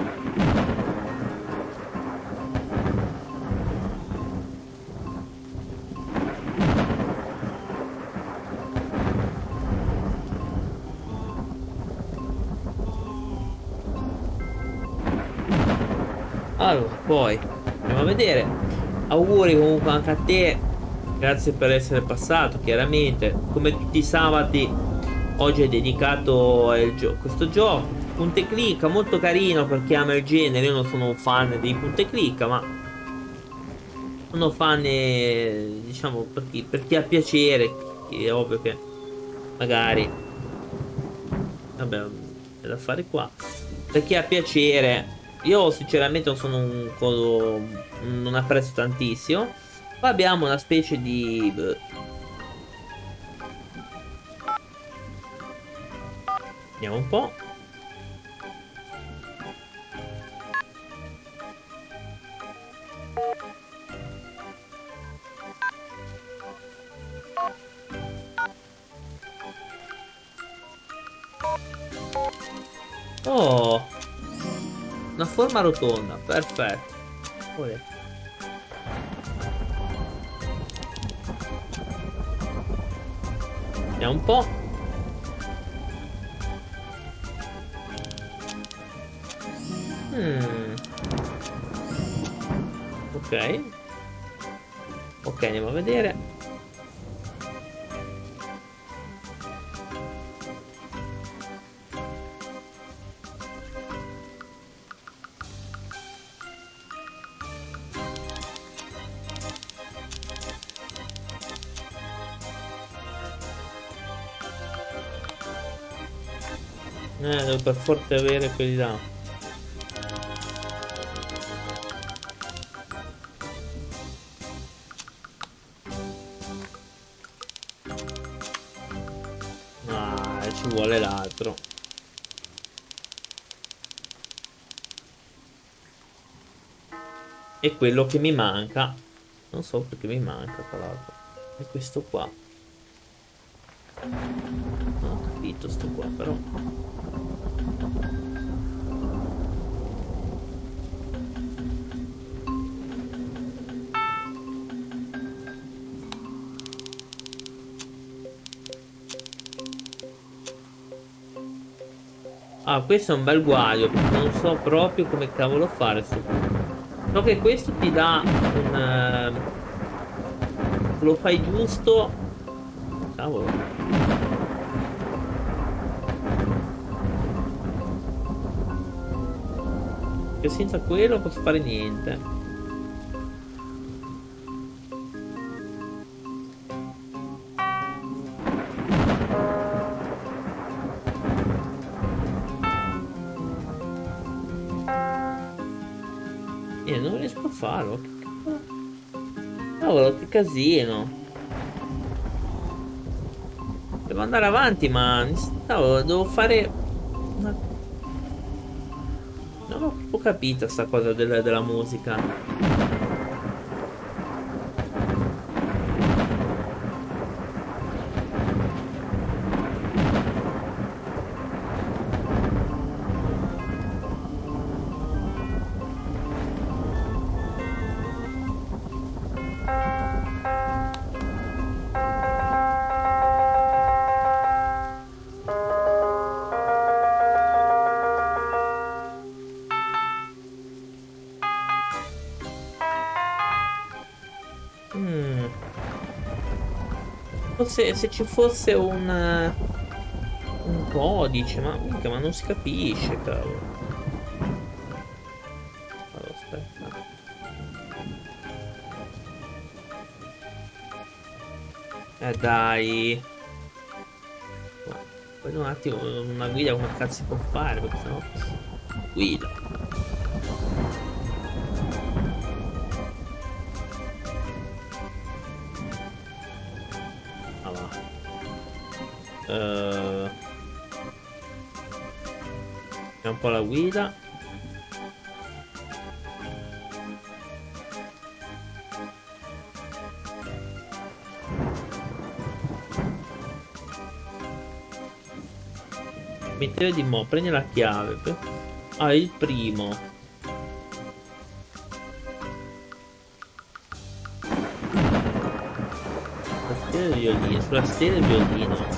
Allora, poi andiamo a vedere. Auguri comunque anche a te. Grazie per essere passato, chiaramente. Come tutti i sabati, oggi è dedicato a questo gioco. Punta e clicca, molto carino per chi ama il genere. Io non sono un fan dei punta e clicca, ma sono fan, diciamo, per chi ha piacere. È ovvio che magari... Vabbè, è da fare qua. Per chi ha piacere... Io sinceramente non sono un coso, non apprezzo tantissimo. Qua abbiamo una specie di... Vediamo un po'. Oh, una forma rotonda, perfetto. Vediamo un po'. Ok. Ok, andiamo a vedere. Devo per forza avere quelli là. Ah, ci vuole l'altro. E quello che mi manca. Non so perché mi manca, tra l'altro. È questo qua. Non ho capito sto qua, però. Ah, questo è un bel guaio, perché non so proprio come cavolo fare sto qua. So che questo ti dà un... se lo fai giusto... Cavolo. Che senza quello non posso fare niente. Non riesco a farlo. Cavolo, che casino. Devo andare avanti, ma... Cavolo, devo fare... Non ho proprio capito sta cosa della musica. Se ci fosse un codice, ma mica, ma non si capisce, cavolo. Allora, aspetta. Dai. Poi un attimo, una guida come cazzo si può fare, perché sennò... Guida. Ah, va. È un po' la guida. Mettere di mo', prendi la chiave. Ah, il primo. La stella del violino, sulla stella del violino.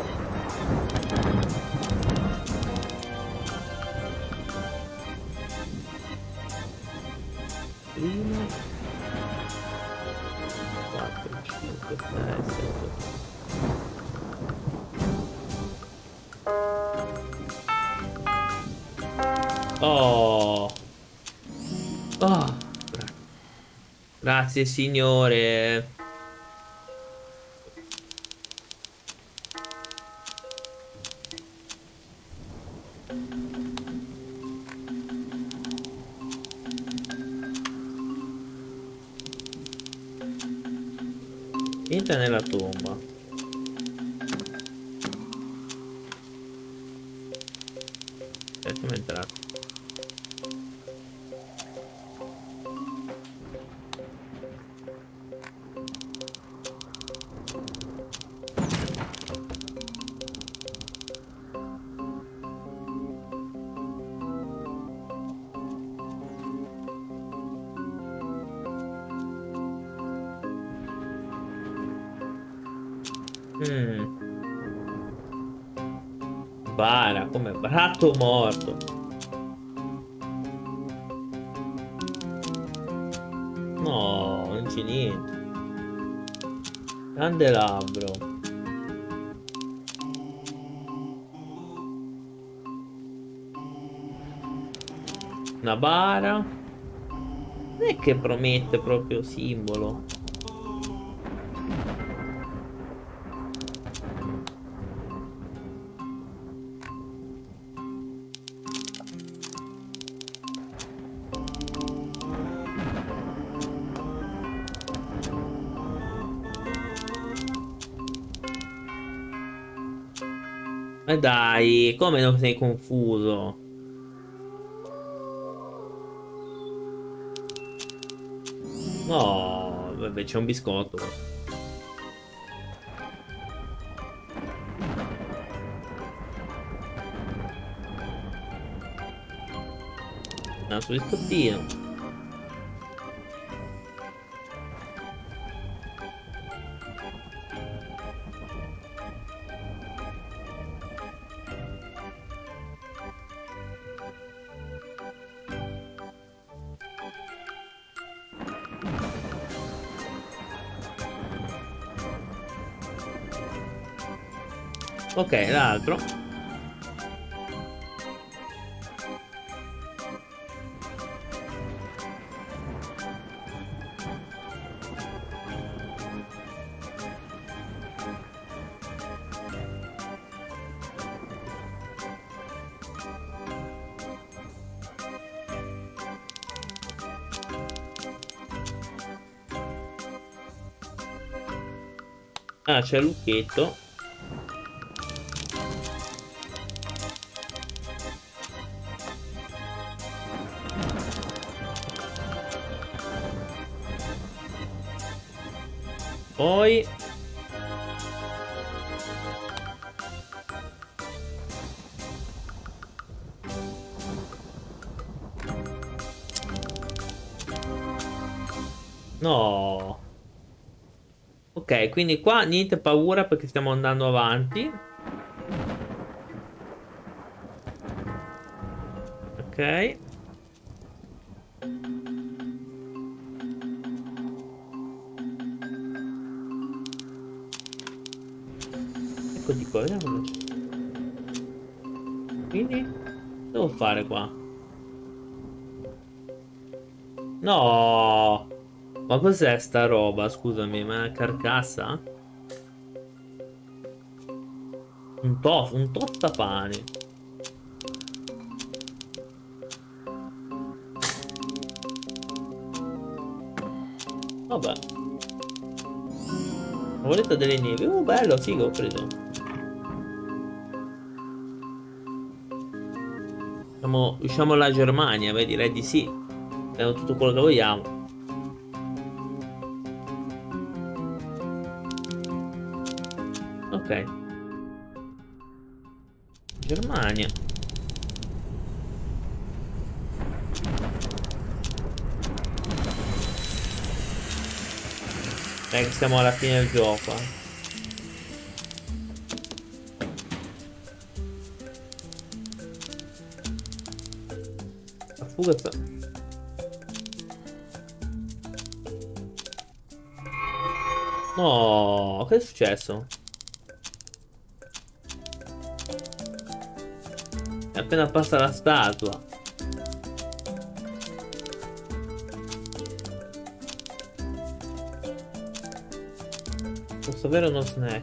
Primo. 4, 5, 6, 7. Oh. Oh. Grazie signore. Entra nella tomba. Siamo entrati. Bara, come ratto morto. No, non c'è niente. Candelabro. Una bara. Non è che promette proprio simbolo. Ma dai, come non sei confuso? No, vabbè, c'è un biscotto. Un altro biscottino. Ok, l'altro. Ah, c'è il lucchetto. Poi no. Ok, quindi qua niente paura perché stiamo andando avanti. Ok. Ecco di qua, vediamo. Quindi devo fare qua? No. Ma cos'è sta roba? Scusami, ma è una carcassa? Un tostapane. Vabbè. Volete delle nevi? Bello, figo, ho preso. Usciamo alla Germania, beh, direi di sì. Abbiamo tutto quello che vogliamo. Ok. Germania. Dai che siamo alla fine del gioco. La fuga sta... No, che è successo? È appena passa la statua. Posso avere uno snack?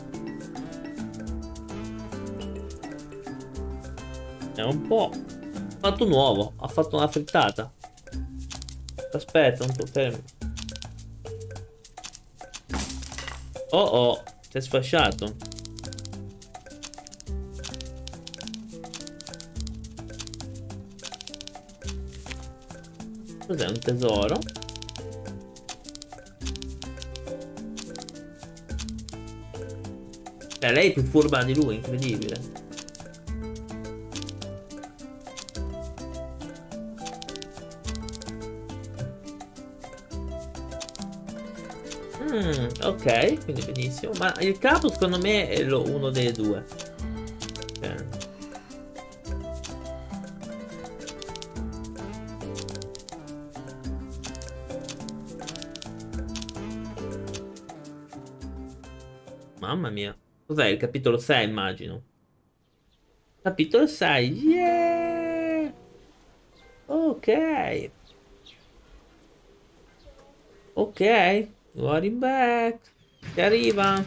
È un po'. Ha fatto nuovo, ha fatto una frittata. Aspetta, un po' fermo. Oh oh, si è sfasciato. Cos'è un tesoro? Lei è più furba di lui, incredibile. Ok, quindi benissimo. Ma il capo secondo me è uno dei due. Ok. Mamma mia. Cos'è il capitolo 6, immagino. Capitolo 6. Yeah! Ok. Ok. Worry back. Che arriva.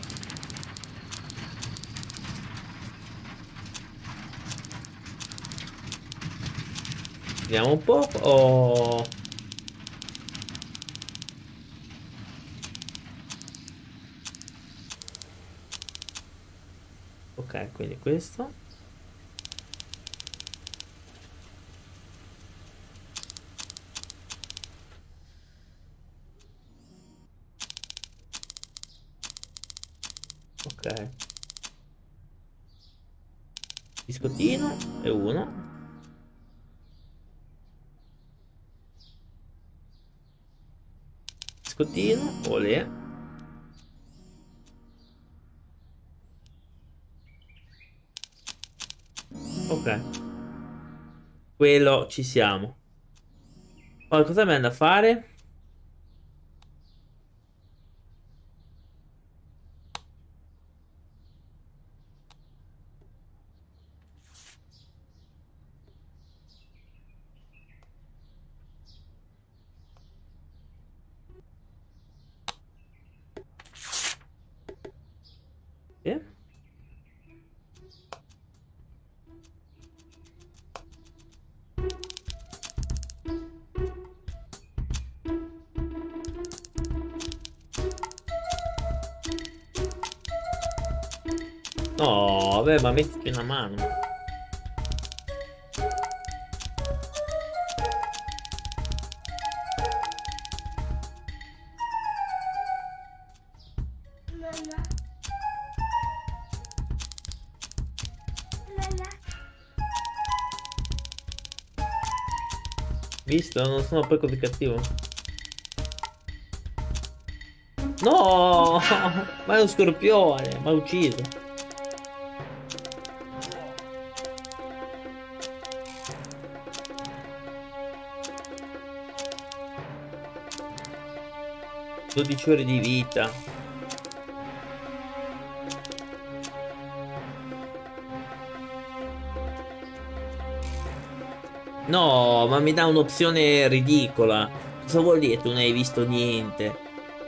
Vediamo un po'. Oh. Ok, quindi questo. Ok. Biscottino e uno. Biscottino, olè. Ok. Quello ci siamo. Poi cosa abbiamo da fare? Sì. No, vabbè, ma mettiti una mano. Visto? Non sono poi così cattivo. No! Ma è uno scorpione! Ma ucciso! 12 ore di vita. No, ma mi dà un'opzione ridicola. Cosa vuol dire? Tu non hai visto niente.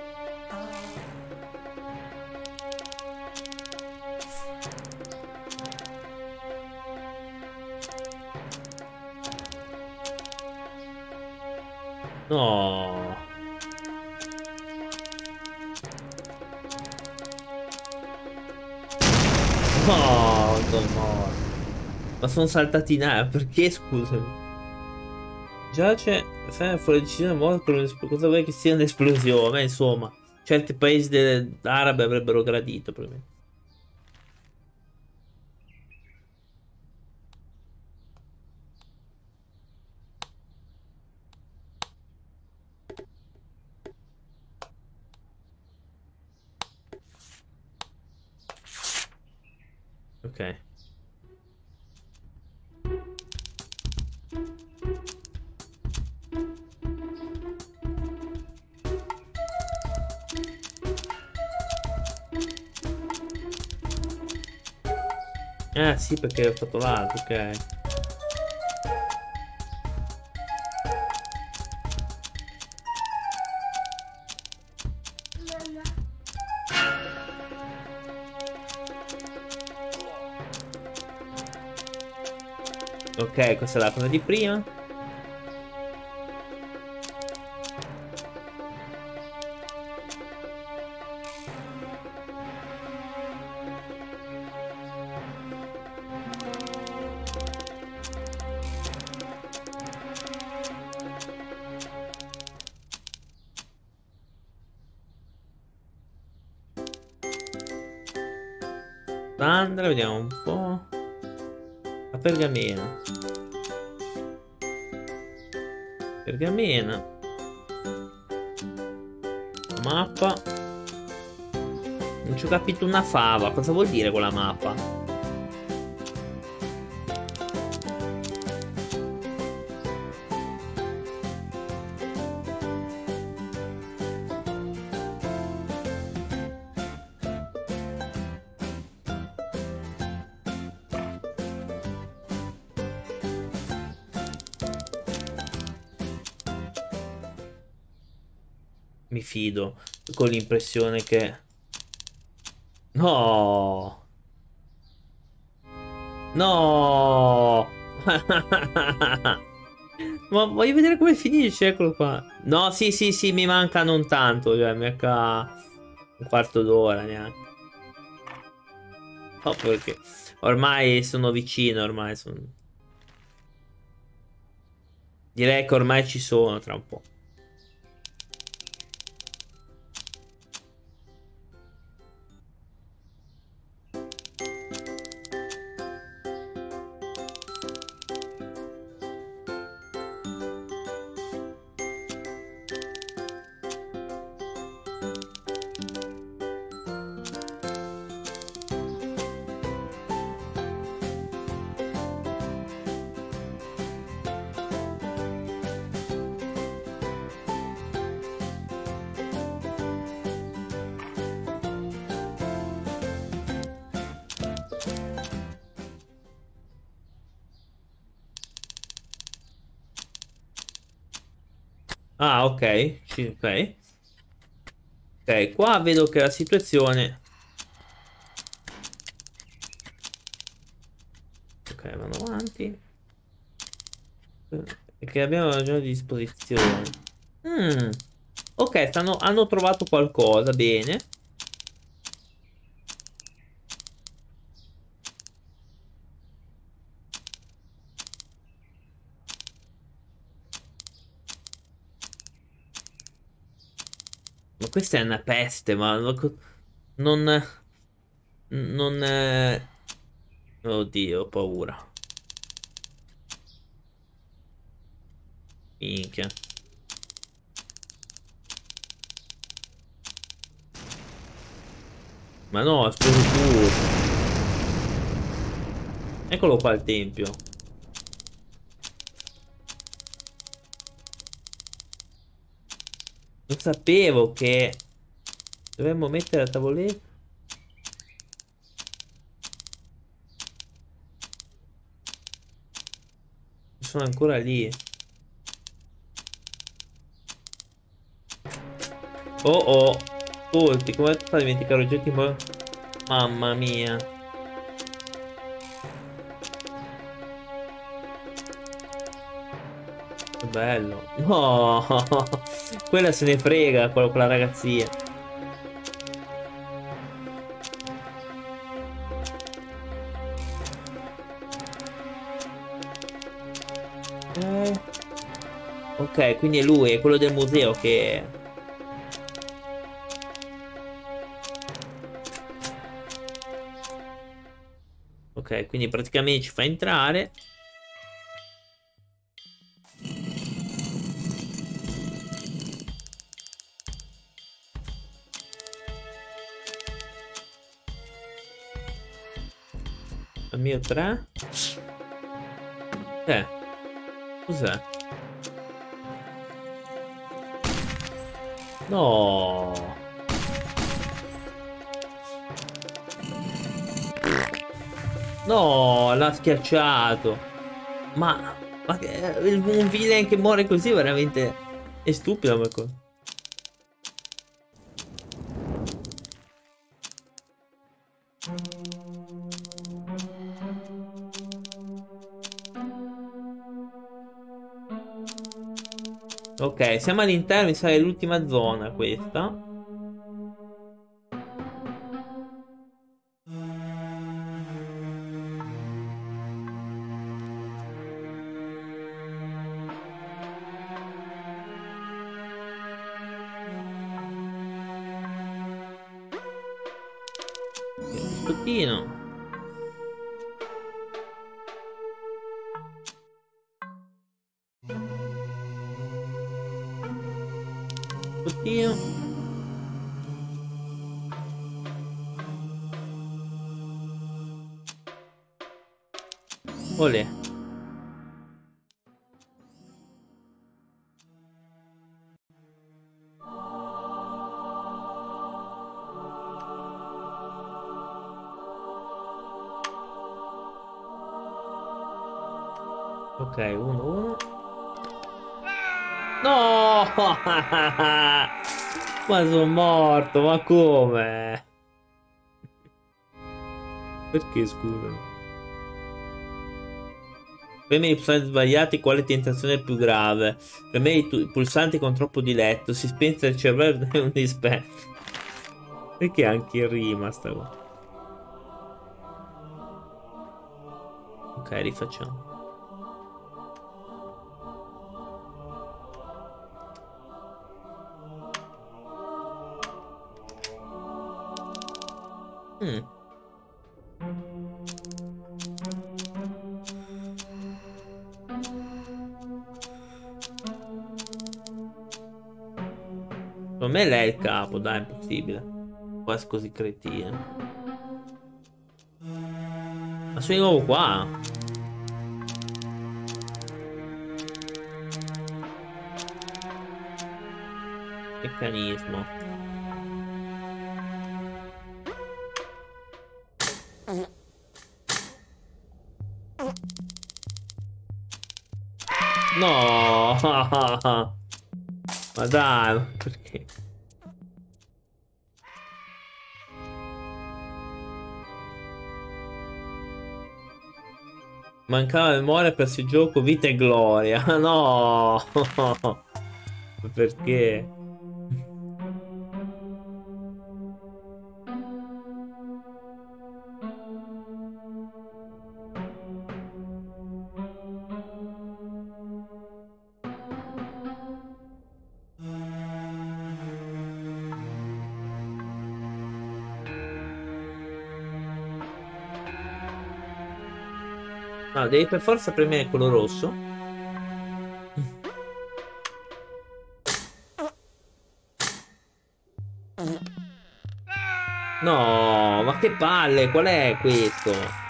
No. No, no. Ma sono saltati in aria. Perché, scusami? Giace, fai fuori decisione morto per un'esplosione. Cosa vuoi che sia un'esplosione? Ma insomma, certi paesi arabi avrebbero gradito per me. Ok. Sì, perché ho fatto l'altro, ok. Ok, questa è la cosa di prima. Sandra, vediamo un po'. La pergamena. Pergamena. Mappa. Non ci ho capito una fava. Cosa vuol dire quella mappa? Mi fido. Con l'impressione che... No! No! Ma voglio vedere come finisce, eccolo qua. No, sì, sì, sì, mi manca non tanto, cioè, mi manca un quarto d'ora neanche. No, perché ormai sono vicino, ormai sono... Direi che ormai ci sono tra un po'. Ah, ok. Sì, ok. Ok, qua vedo che la situazione... Ok, vanno avanti. E che abbiamo ragione di disposizione. Mm. Ok, hanno trovato qualcosa, bene. Ma questa è una peste, non... Non... Oddio, ho paura. Minchia. Ma no, ha speso tutto. Eccolo qua il tempio. Non sapevo che dovremmo mettere la tavoletta. Sono ancora lì. Oh oh. Ascolti, come fai a dimenticare oggetti? Mamma mia. Che bello. No. Quella se ne frega, quella ragazzina. Eh. Ok, quindi è lui, è quello del museo che... Ok, quindi praticamente ci fa entrare. Al mio 3. Cos'è? No. No, l'ha schiacciato. Un villain che muore così veramente è stupido, ma Ok, siamo all'interno, mi sa che è l'ultima zona questa. Biscottino. Biscottino. Olè. Ok, 1-1. No! Ma sono morto, ma come? Perché scusa? Premi i pulsanti sbagliati, quale tentazione è più grave? Per me i pulsanti con troppo diletto, si spensa il cervello e non dispetto. Perché anche in rima sta cosa? Ok, rifacciamo. Mm. Secondo me lei è il capo, dai, è impossibile. Quasi così cretino. Ma sono di nuovo qua. Meccanismo. No. Ma dai, perché? Mancava memoria per questo gioco, vita e gloria. No. Perché? No, devi per forza premere quello rosso. No, ma che palle, qual è questo?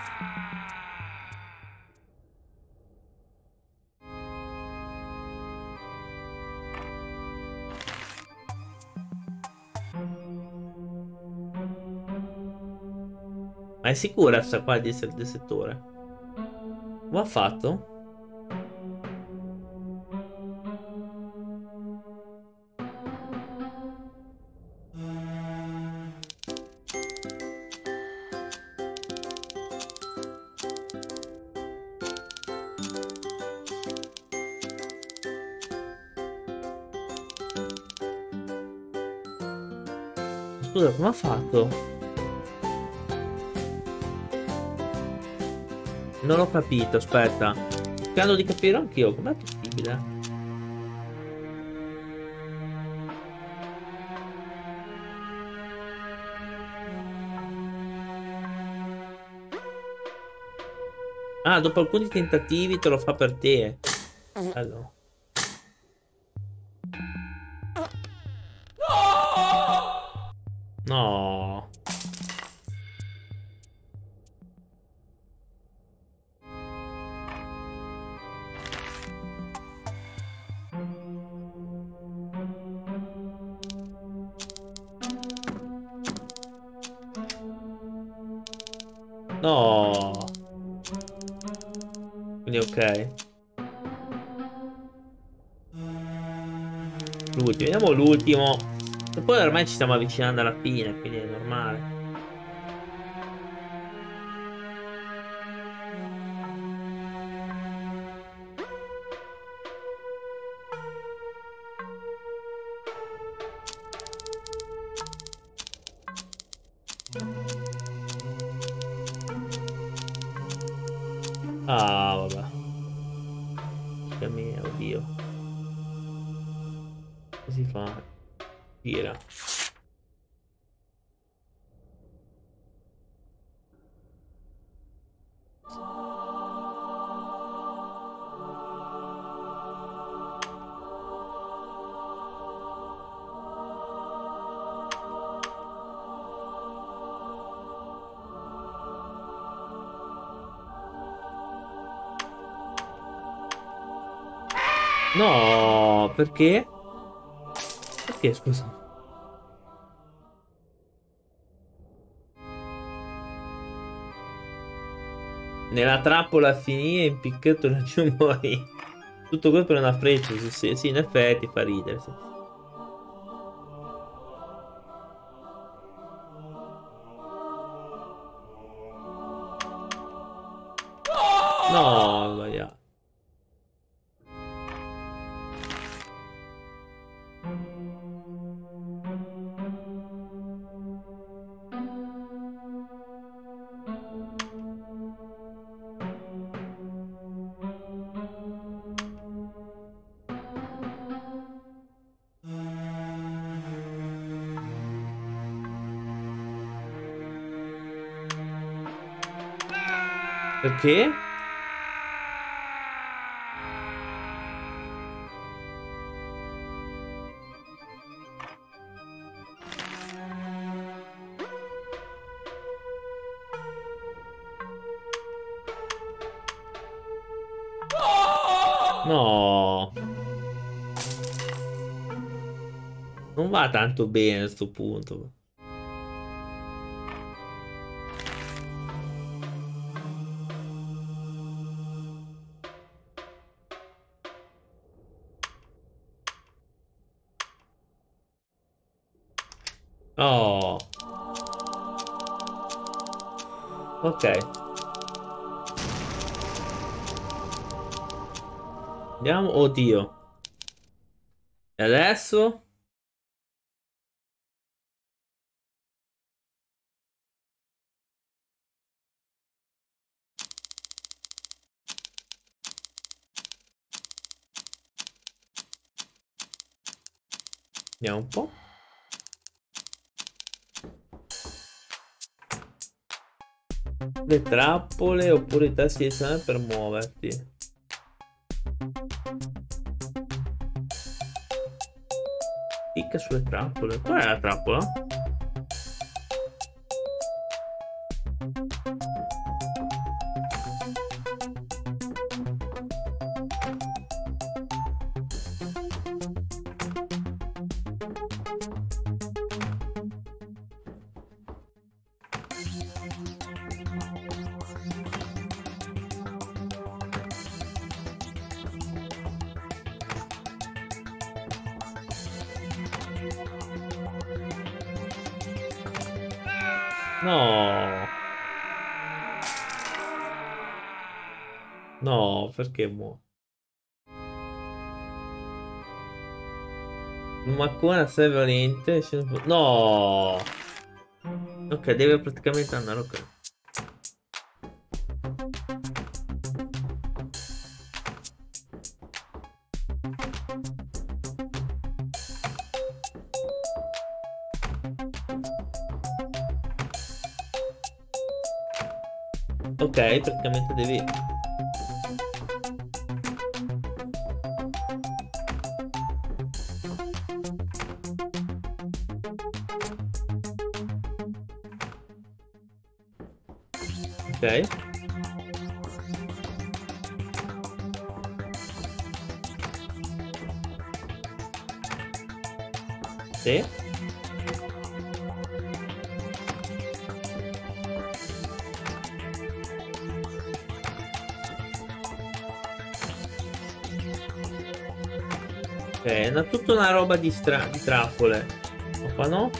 Ma è sicura sta qua di essere del settore? Come ha fatto? Scusa, come ha fatto? Non ho capito, aspetta. Cercando di capire anch'io, com'è possibile? Ah, dopo alcuni tentativi te lo fa per te. Allora. No. No. Quindi ok. L'ultimo, vediamo l'ultimo. E poi ormai ci stiamo avvicinando alla fine, quindi è normale. Ah, vabbè. Che mia, oddio. Che si fa? Gira. No, perché? Perché, scusa? Nella trappola finì e impiccato raggiù morì. Tutto questo per una freccia, sì, sì, sì, in effetti fa ridere, sì. No, ho sbagliato. Perché? No, non va tanto bene a sto punto. Oh, ok. Andiamo. Oddio. E adesso? Vediamo un po'. Le trappole oppure i tasti di per muoverti. Clicca sulle trappole. Qual è la trappola? No. No, perché muovo? Maccone assai valente. No. Ok, deve praticamente andare. Ok. Ok, praticamente devi. Ok. Sì. Ok, è tutta una roba di trappole. Ma qua no?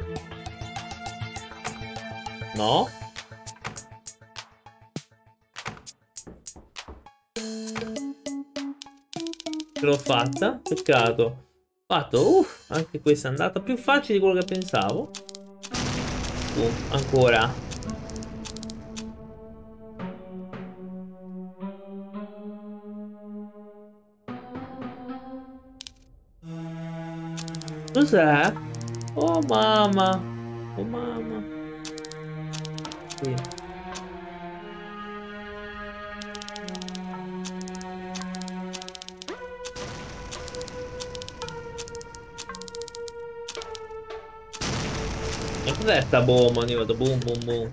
No? Ce l'ho fatta? Peccato. Fatto. Anche questa è andata più facile di quello che pensavo. Ancora. Cos'è? Oh mamma. Oh mamma. Sì. Ma cos'è sta bomba? Ogni volta boom boom boom.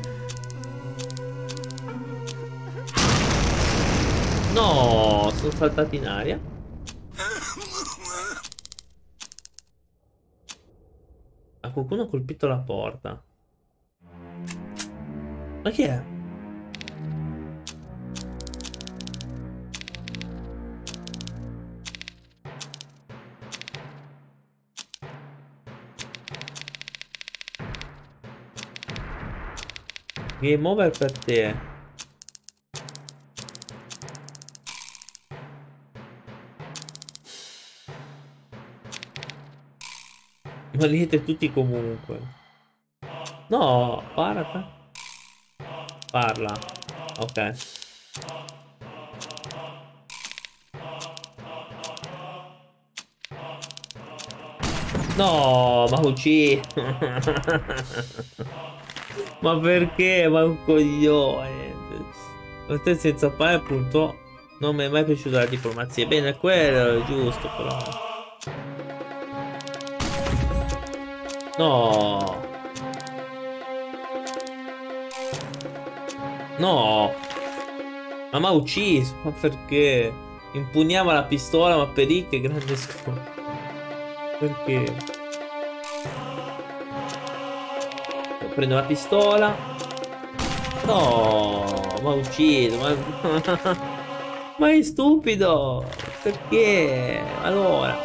No, sono saltati in aria. Ma qualcuno ha colpito la porta. Ma chi è? Game over per te. Morite tutti comunque. No, parla. Parla. Ok. No, ma uccidi. Ma perché? Ma un coglione. Te senza pane appunto. Non mi è mai piaciuta la diplomazia. Bene, quello è giusto però. No. No. Ma m'ha ucciso. Ma perché? Impugniamo la pistola, ma per che grande scopo. Perché? Prendo la pistola. No, ma ucciso. Ma... ma è stupido. Perché? Allora.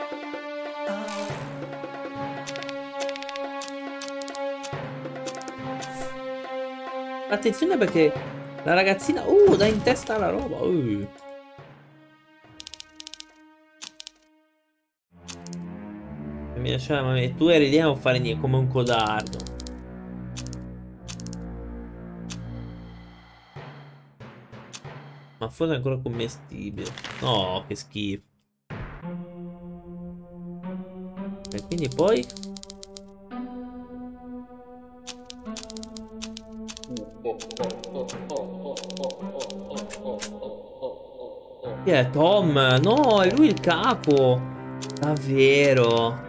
Attenzione perché la ragazzina... dà in testa la roba. Mi lasciava, ma tu eri lì a non fare niente, come un codardo. Ma forse è ancora commestibile. No, che schifo. E quindi poi... Chi è Tom? No, è lui il capo. Davvero.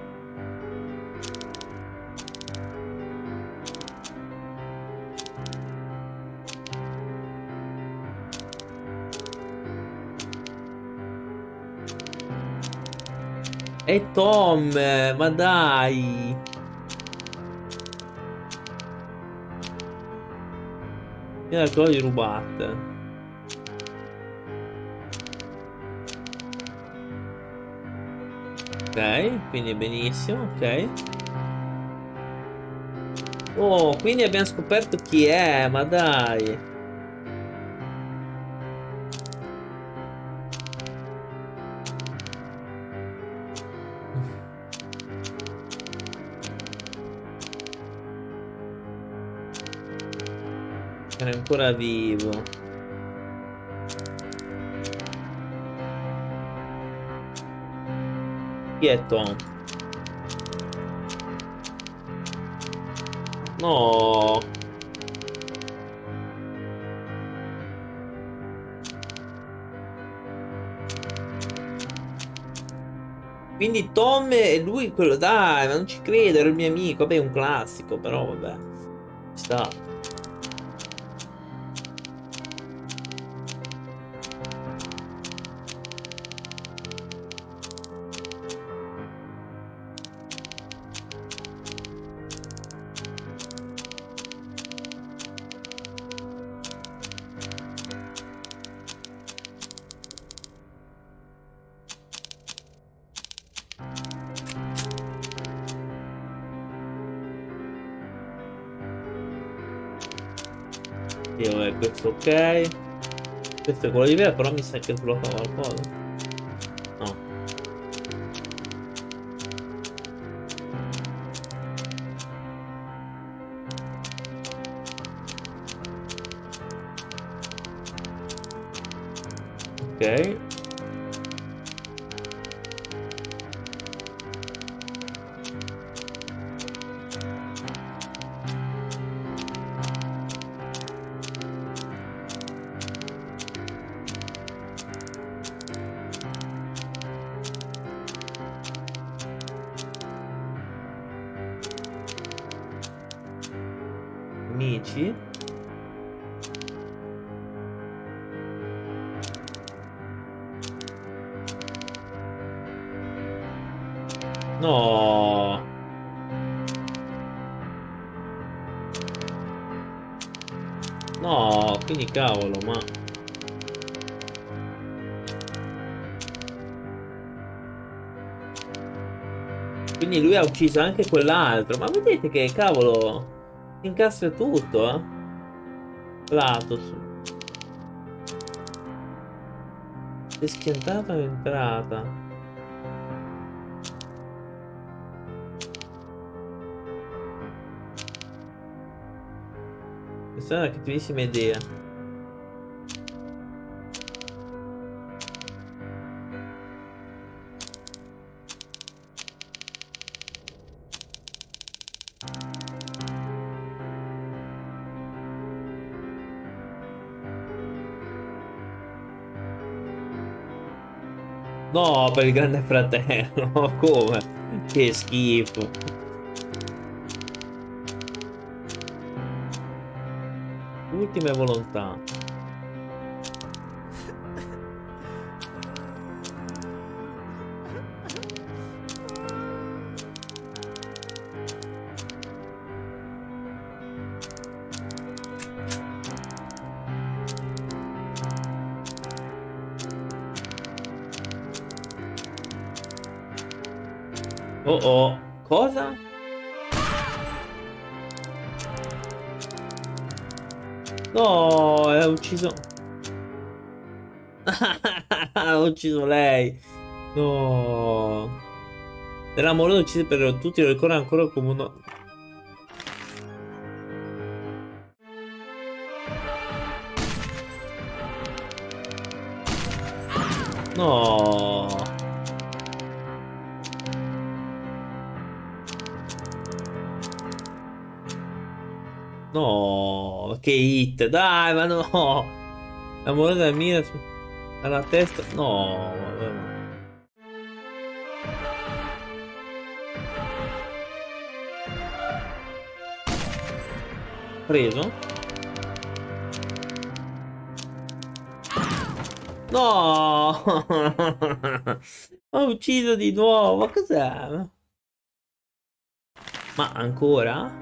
È Tom, ma dai. Io la cosa di rubate. Ok, quindi benissimo, ok. Oh, quindi abbiamo scoperto chi è, ma dai. Era ancora vivo. Chi è Tom? No. Quindi Tom è lui quello, dai, ma non ci credo, era il mio amico. Vabbè, è un classico, però vabbè. Ci sta. Io questo ok. Questo è quello di vero, però mi sa che sblocca qualcosa. No. Ok. nemici. No. No, quindi cavolo, ma... Quindi lui ha ucciso anche quell'altro. Ma vedete che cavolo... Incastra tutto, eh? Platos. Si è schiantata l'entrata. Questa è una cattivissima idea. No, per il grande fratello. Come? Che schifo. Ultime volontà. Oh oh. Cosa? No, ha ucciso. Ha ucciso lei. No. Era amoroso ucciso per tutti, lo ricordo ancora come uno. No. No, che hit, dai, ma no. L'amore della mia alla testa. No, vabbè, ma... Preso? No! Ho ucciso di nuovo, cos'è? Ma ancora?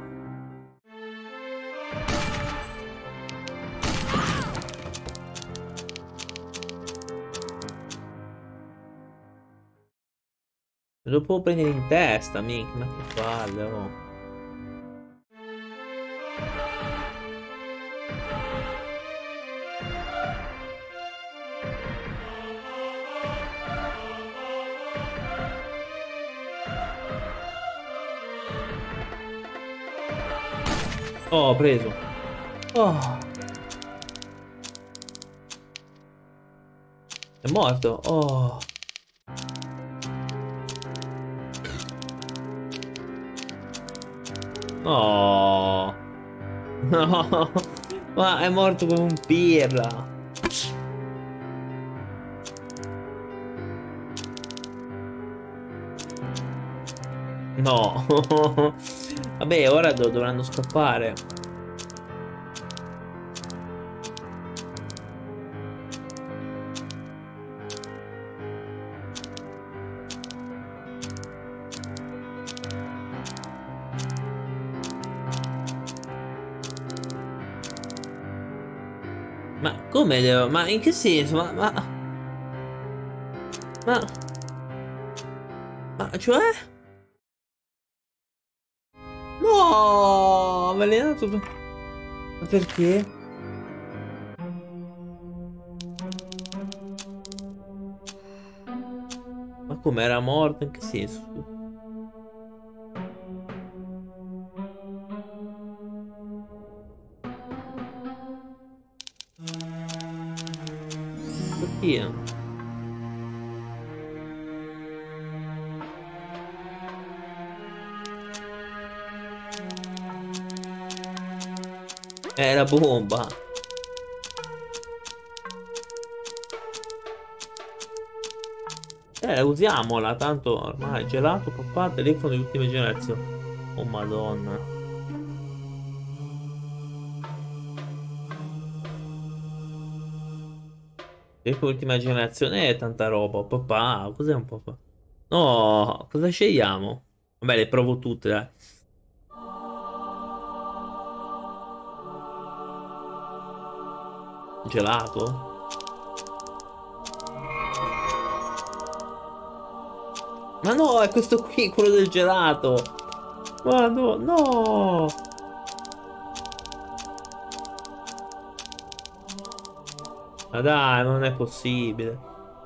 Lo puedo prendere in testa, mica, ma che palle, oh. Oh, ho preso. Oh. È morto. Oh. No. No. Ma è morto come un pirla. No. Vabbè, ora dovranno scappare. Ma come devo? Ma in che senso? Ma cioè? No, avvelenato. Ma perché? Ma come era morto? In che senso? Perché? È la bomba. Usiamola, tanto ormai gelato, papà, telefono di ultima generazione. Oh madonna. Ecco, ultima generazione è tanta roba. Papà, cos'è un papà? No, cosa scegliamo? Vabbè, le provo tutte, dai. Gelato? Ma no, è questo qui, quello del gelato. Ma no, no. Ma dai, non è possibile.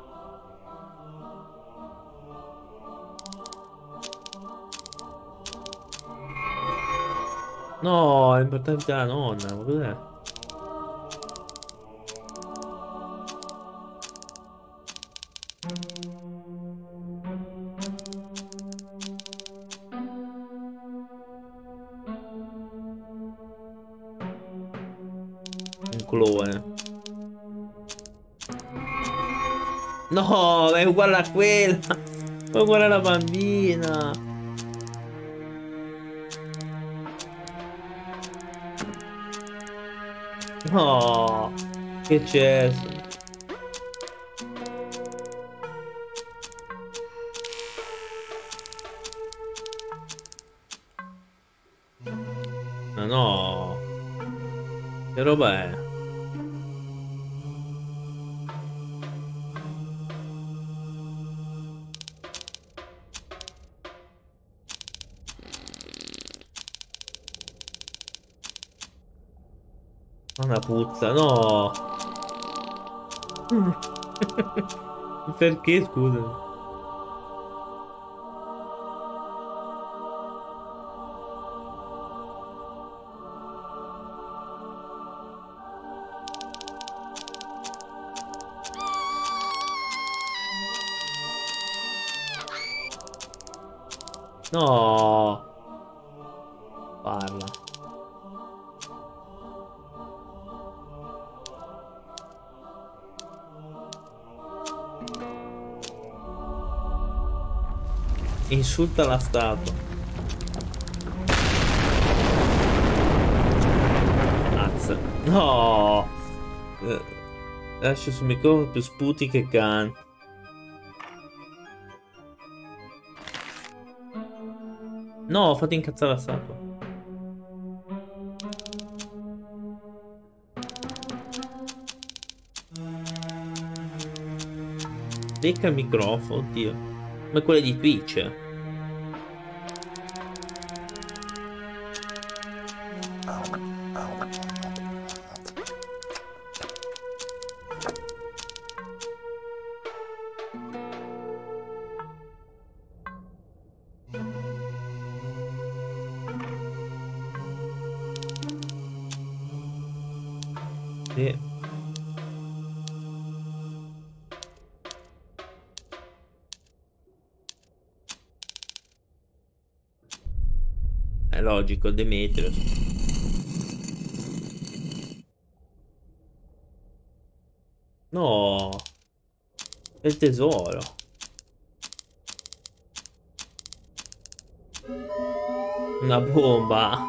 No, è importante la nonna, ma cos'è? Un clone. No, è uguale a quella. È uguale alla bambina. No, che c'è? Ma no, che roba è? Una puzza, no. Perché, scusa? No. Parla. Insulta la statua. Mazza. No. Lascio sul microfono più sputi che can. No, fate incazzare la statua. Lecca il microfono, oddio. Ma quelle di Twitch. Sì. È logico, Demetrius. No. È il tesoro. Una bomba.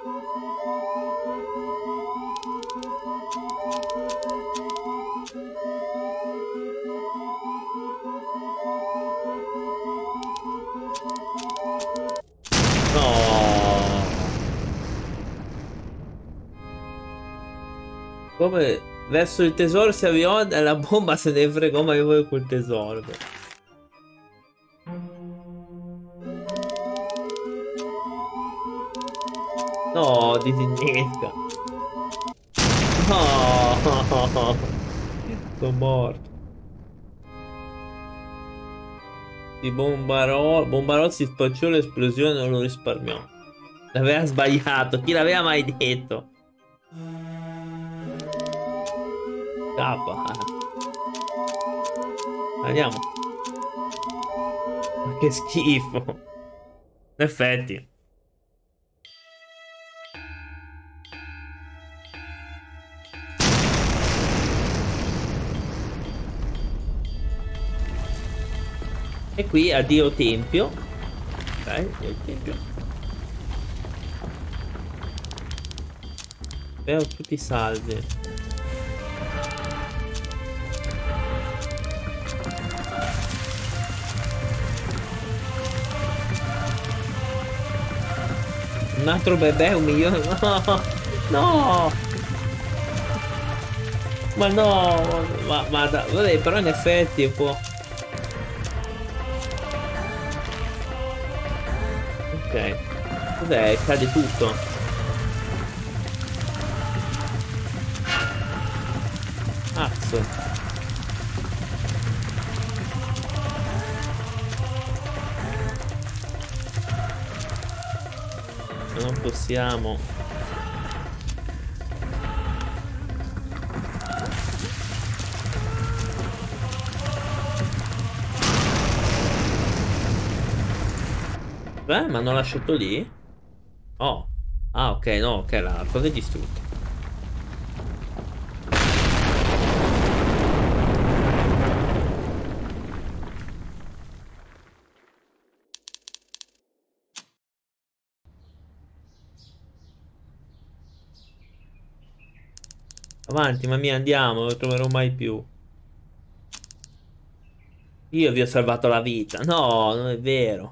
Come verso il tesoro si avviò e la bomba se ne fregò, ma io voglio quel tesoro. No, disinnesca. No, sono morto. Di Bombarò si spacciò, l'esplosione non lo risparmiò. L'aveva sbagliato, chi l'aveva mai detto? Scappa. Andiamo. Ma che schifo. In effetti. E qui addio tempio. Ok, addio tempio. Spero tutti salvi. un altro bebè, 1 milione. No, no. Ma no, vabbè, però in effetti può. Ok. Cos'è? Cade tutto. Cazzo. Non possiamo. Ma hanno lasciato lì? Oh. Ah, ok, no, ok, la cosa è distrutta. Avanti, mamma mia, andiamo, non lo troverò mai più. Io vi ho salvato la vita. No, non è vero.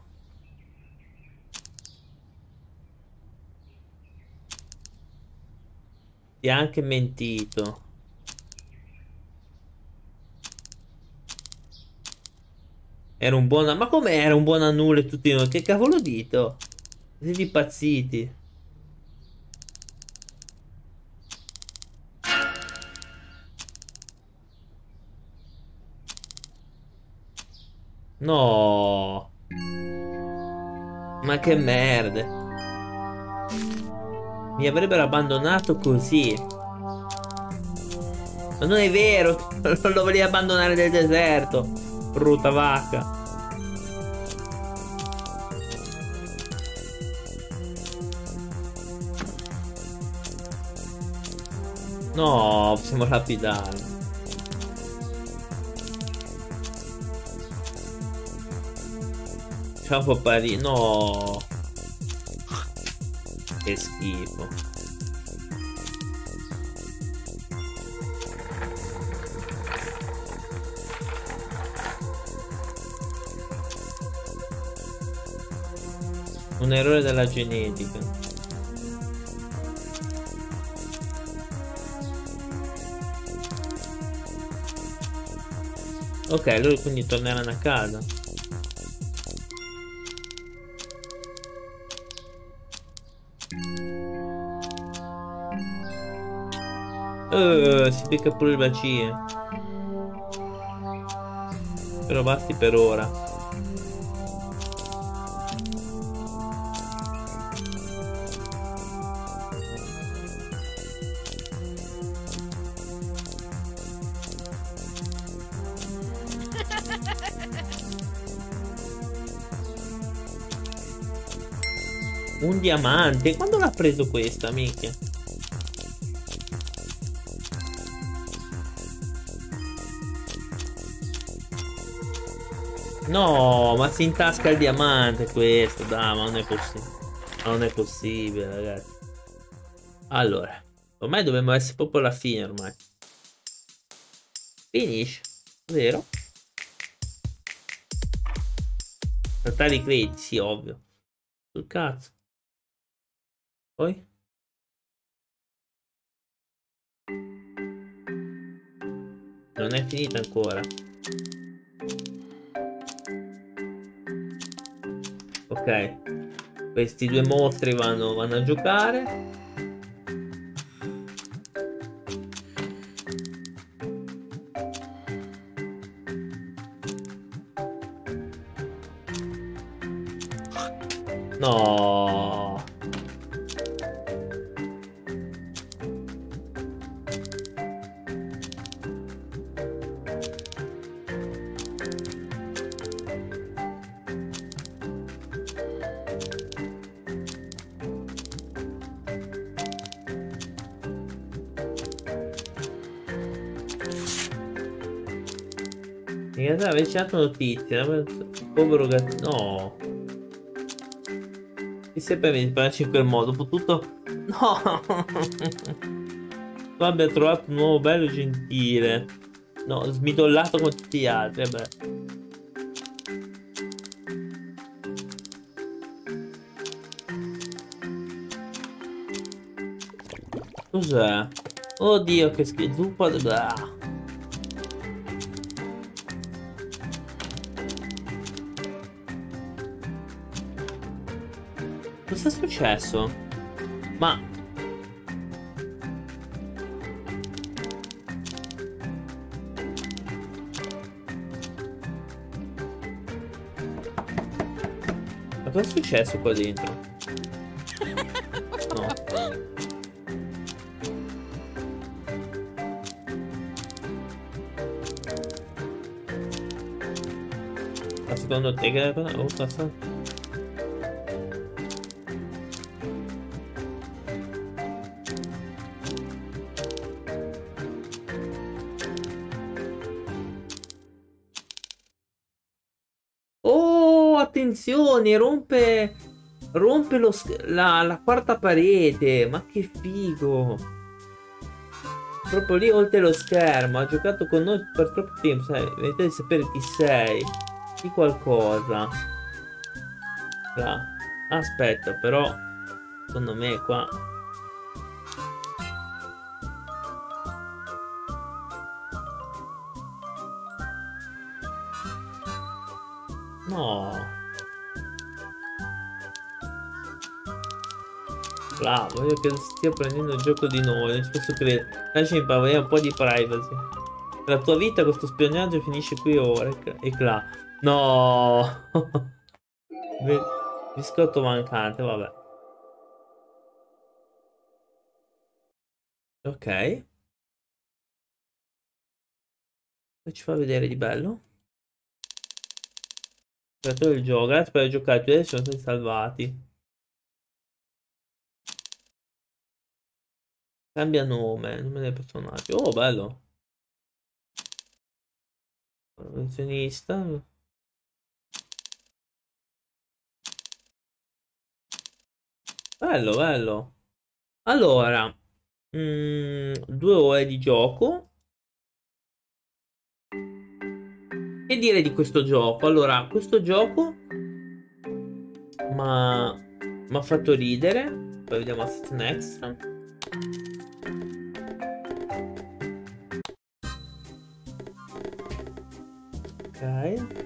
Ti ha anche mentito. Era un buon. Ma come era un buon a nulla e tutti noi? Che cavolo dito? Siete impazziti. No. Ma che merda. Mi avrebbero abbandonato così. Ma non è vero. Non lo volevi abbandonare nel deserto. Brutta vacca. No, possiamo lapidare. Ciao papari. No. Che schifo. Un errore della genetica. Ok, loro quindi torneranno a casa. Si becca pure il bacino. Però basti per ora. Un diamante? Quando l'ha preso questa, minchia? No, ma si intasca il diamante questo, dai, ma non è possibile. Non è possibile, ragazzi. Allora, ormai dobbiamo essere proprio alla fine, ormai. Finish, vero? Trattare i crediti, sì, ovvio. Sul cazzo. Poi? Non è finita ancora. Ok. Questi due mostri vanno a giocare. No. In realtà avessi dato notizia. Povero gatto. No. Mi sempre mi piace in quel modo. Dopo tutto. No. Tu abbia trovato un uomo bello e gentile. No, smidollato come tutti gli altri. Vabbè. Cos'è? Oddio, che schifo. Blah. Cosa è successo? Ma... Ma cosa è successo qua dentro? No. Ma secondo te che... Oh, passa... Oh, attenzione, rompe la quarta parete. Ma che figo. Proprio lì oltre lo schermo. Ha giocato con noi per troppo tempo. Sai, vedete di sapere chi sei. Di qualcosa. Là. Aspetta, però. Secondo me qua. No. Là, voglio che stia prendendo il gioco di noi. Non ci posso credere. Lasciami imparare un po' di privacy. La tua vita, questo spionaggio finisce qui ora. E là. No. Biscotto mancante, vabbè. Ok. Cosa ci fa vedere di bello? Creatore del gioco. Grazie per aver giocato. I tuoi sono stati salvati. Cambia nome del personaggio. Oh, bello. Collezionista. Bello, bello. Allora, 2 ore di gioco. Che dire di questo gioco? Allora, questo gioco ma mi ha fatto ridere. Poi vediamo Assassin's Extra. Ok.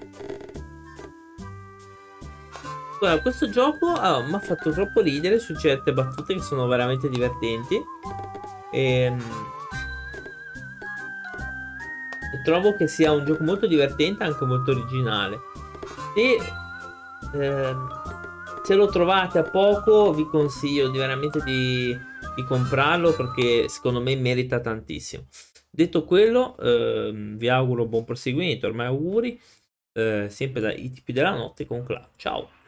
Guarda, questo gioco mi ha fatto troppo ridere su certe battute che sono veramente divertenti. E trovo che sia un gioco molto divertente e anche molto originale. E se lo trovate a poco, vi consiglio veramente di comprarlo perché secondo me merita tantissimo. Detto quello, vi auguro buon proseguimento. Ormai auguri, sempre dai tipi della notte con Cla. Ciao.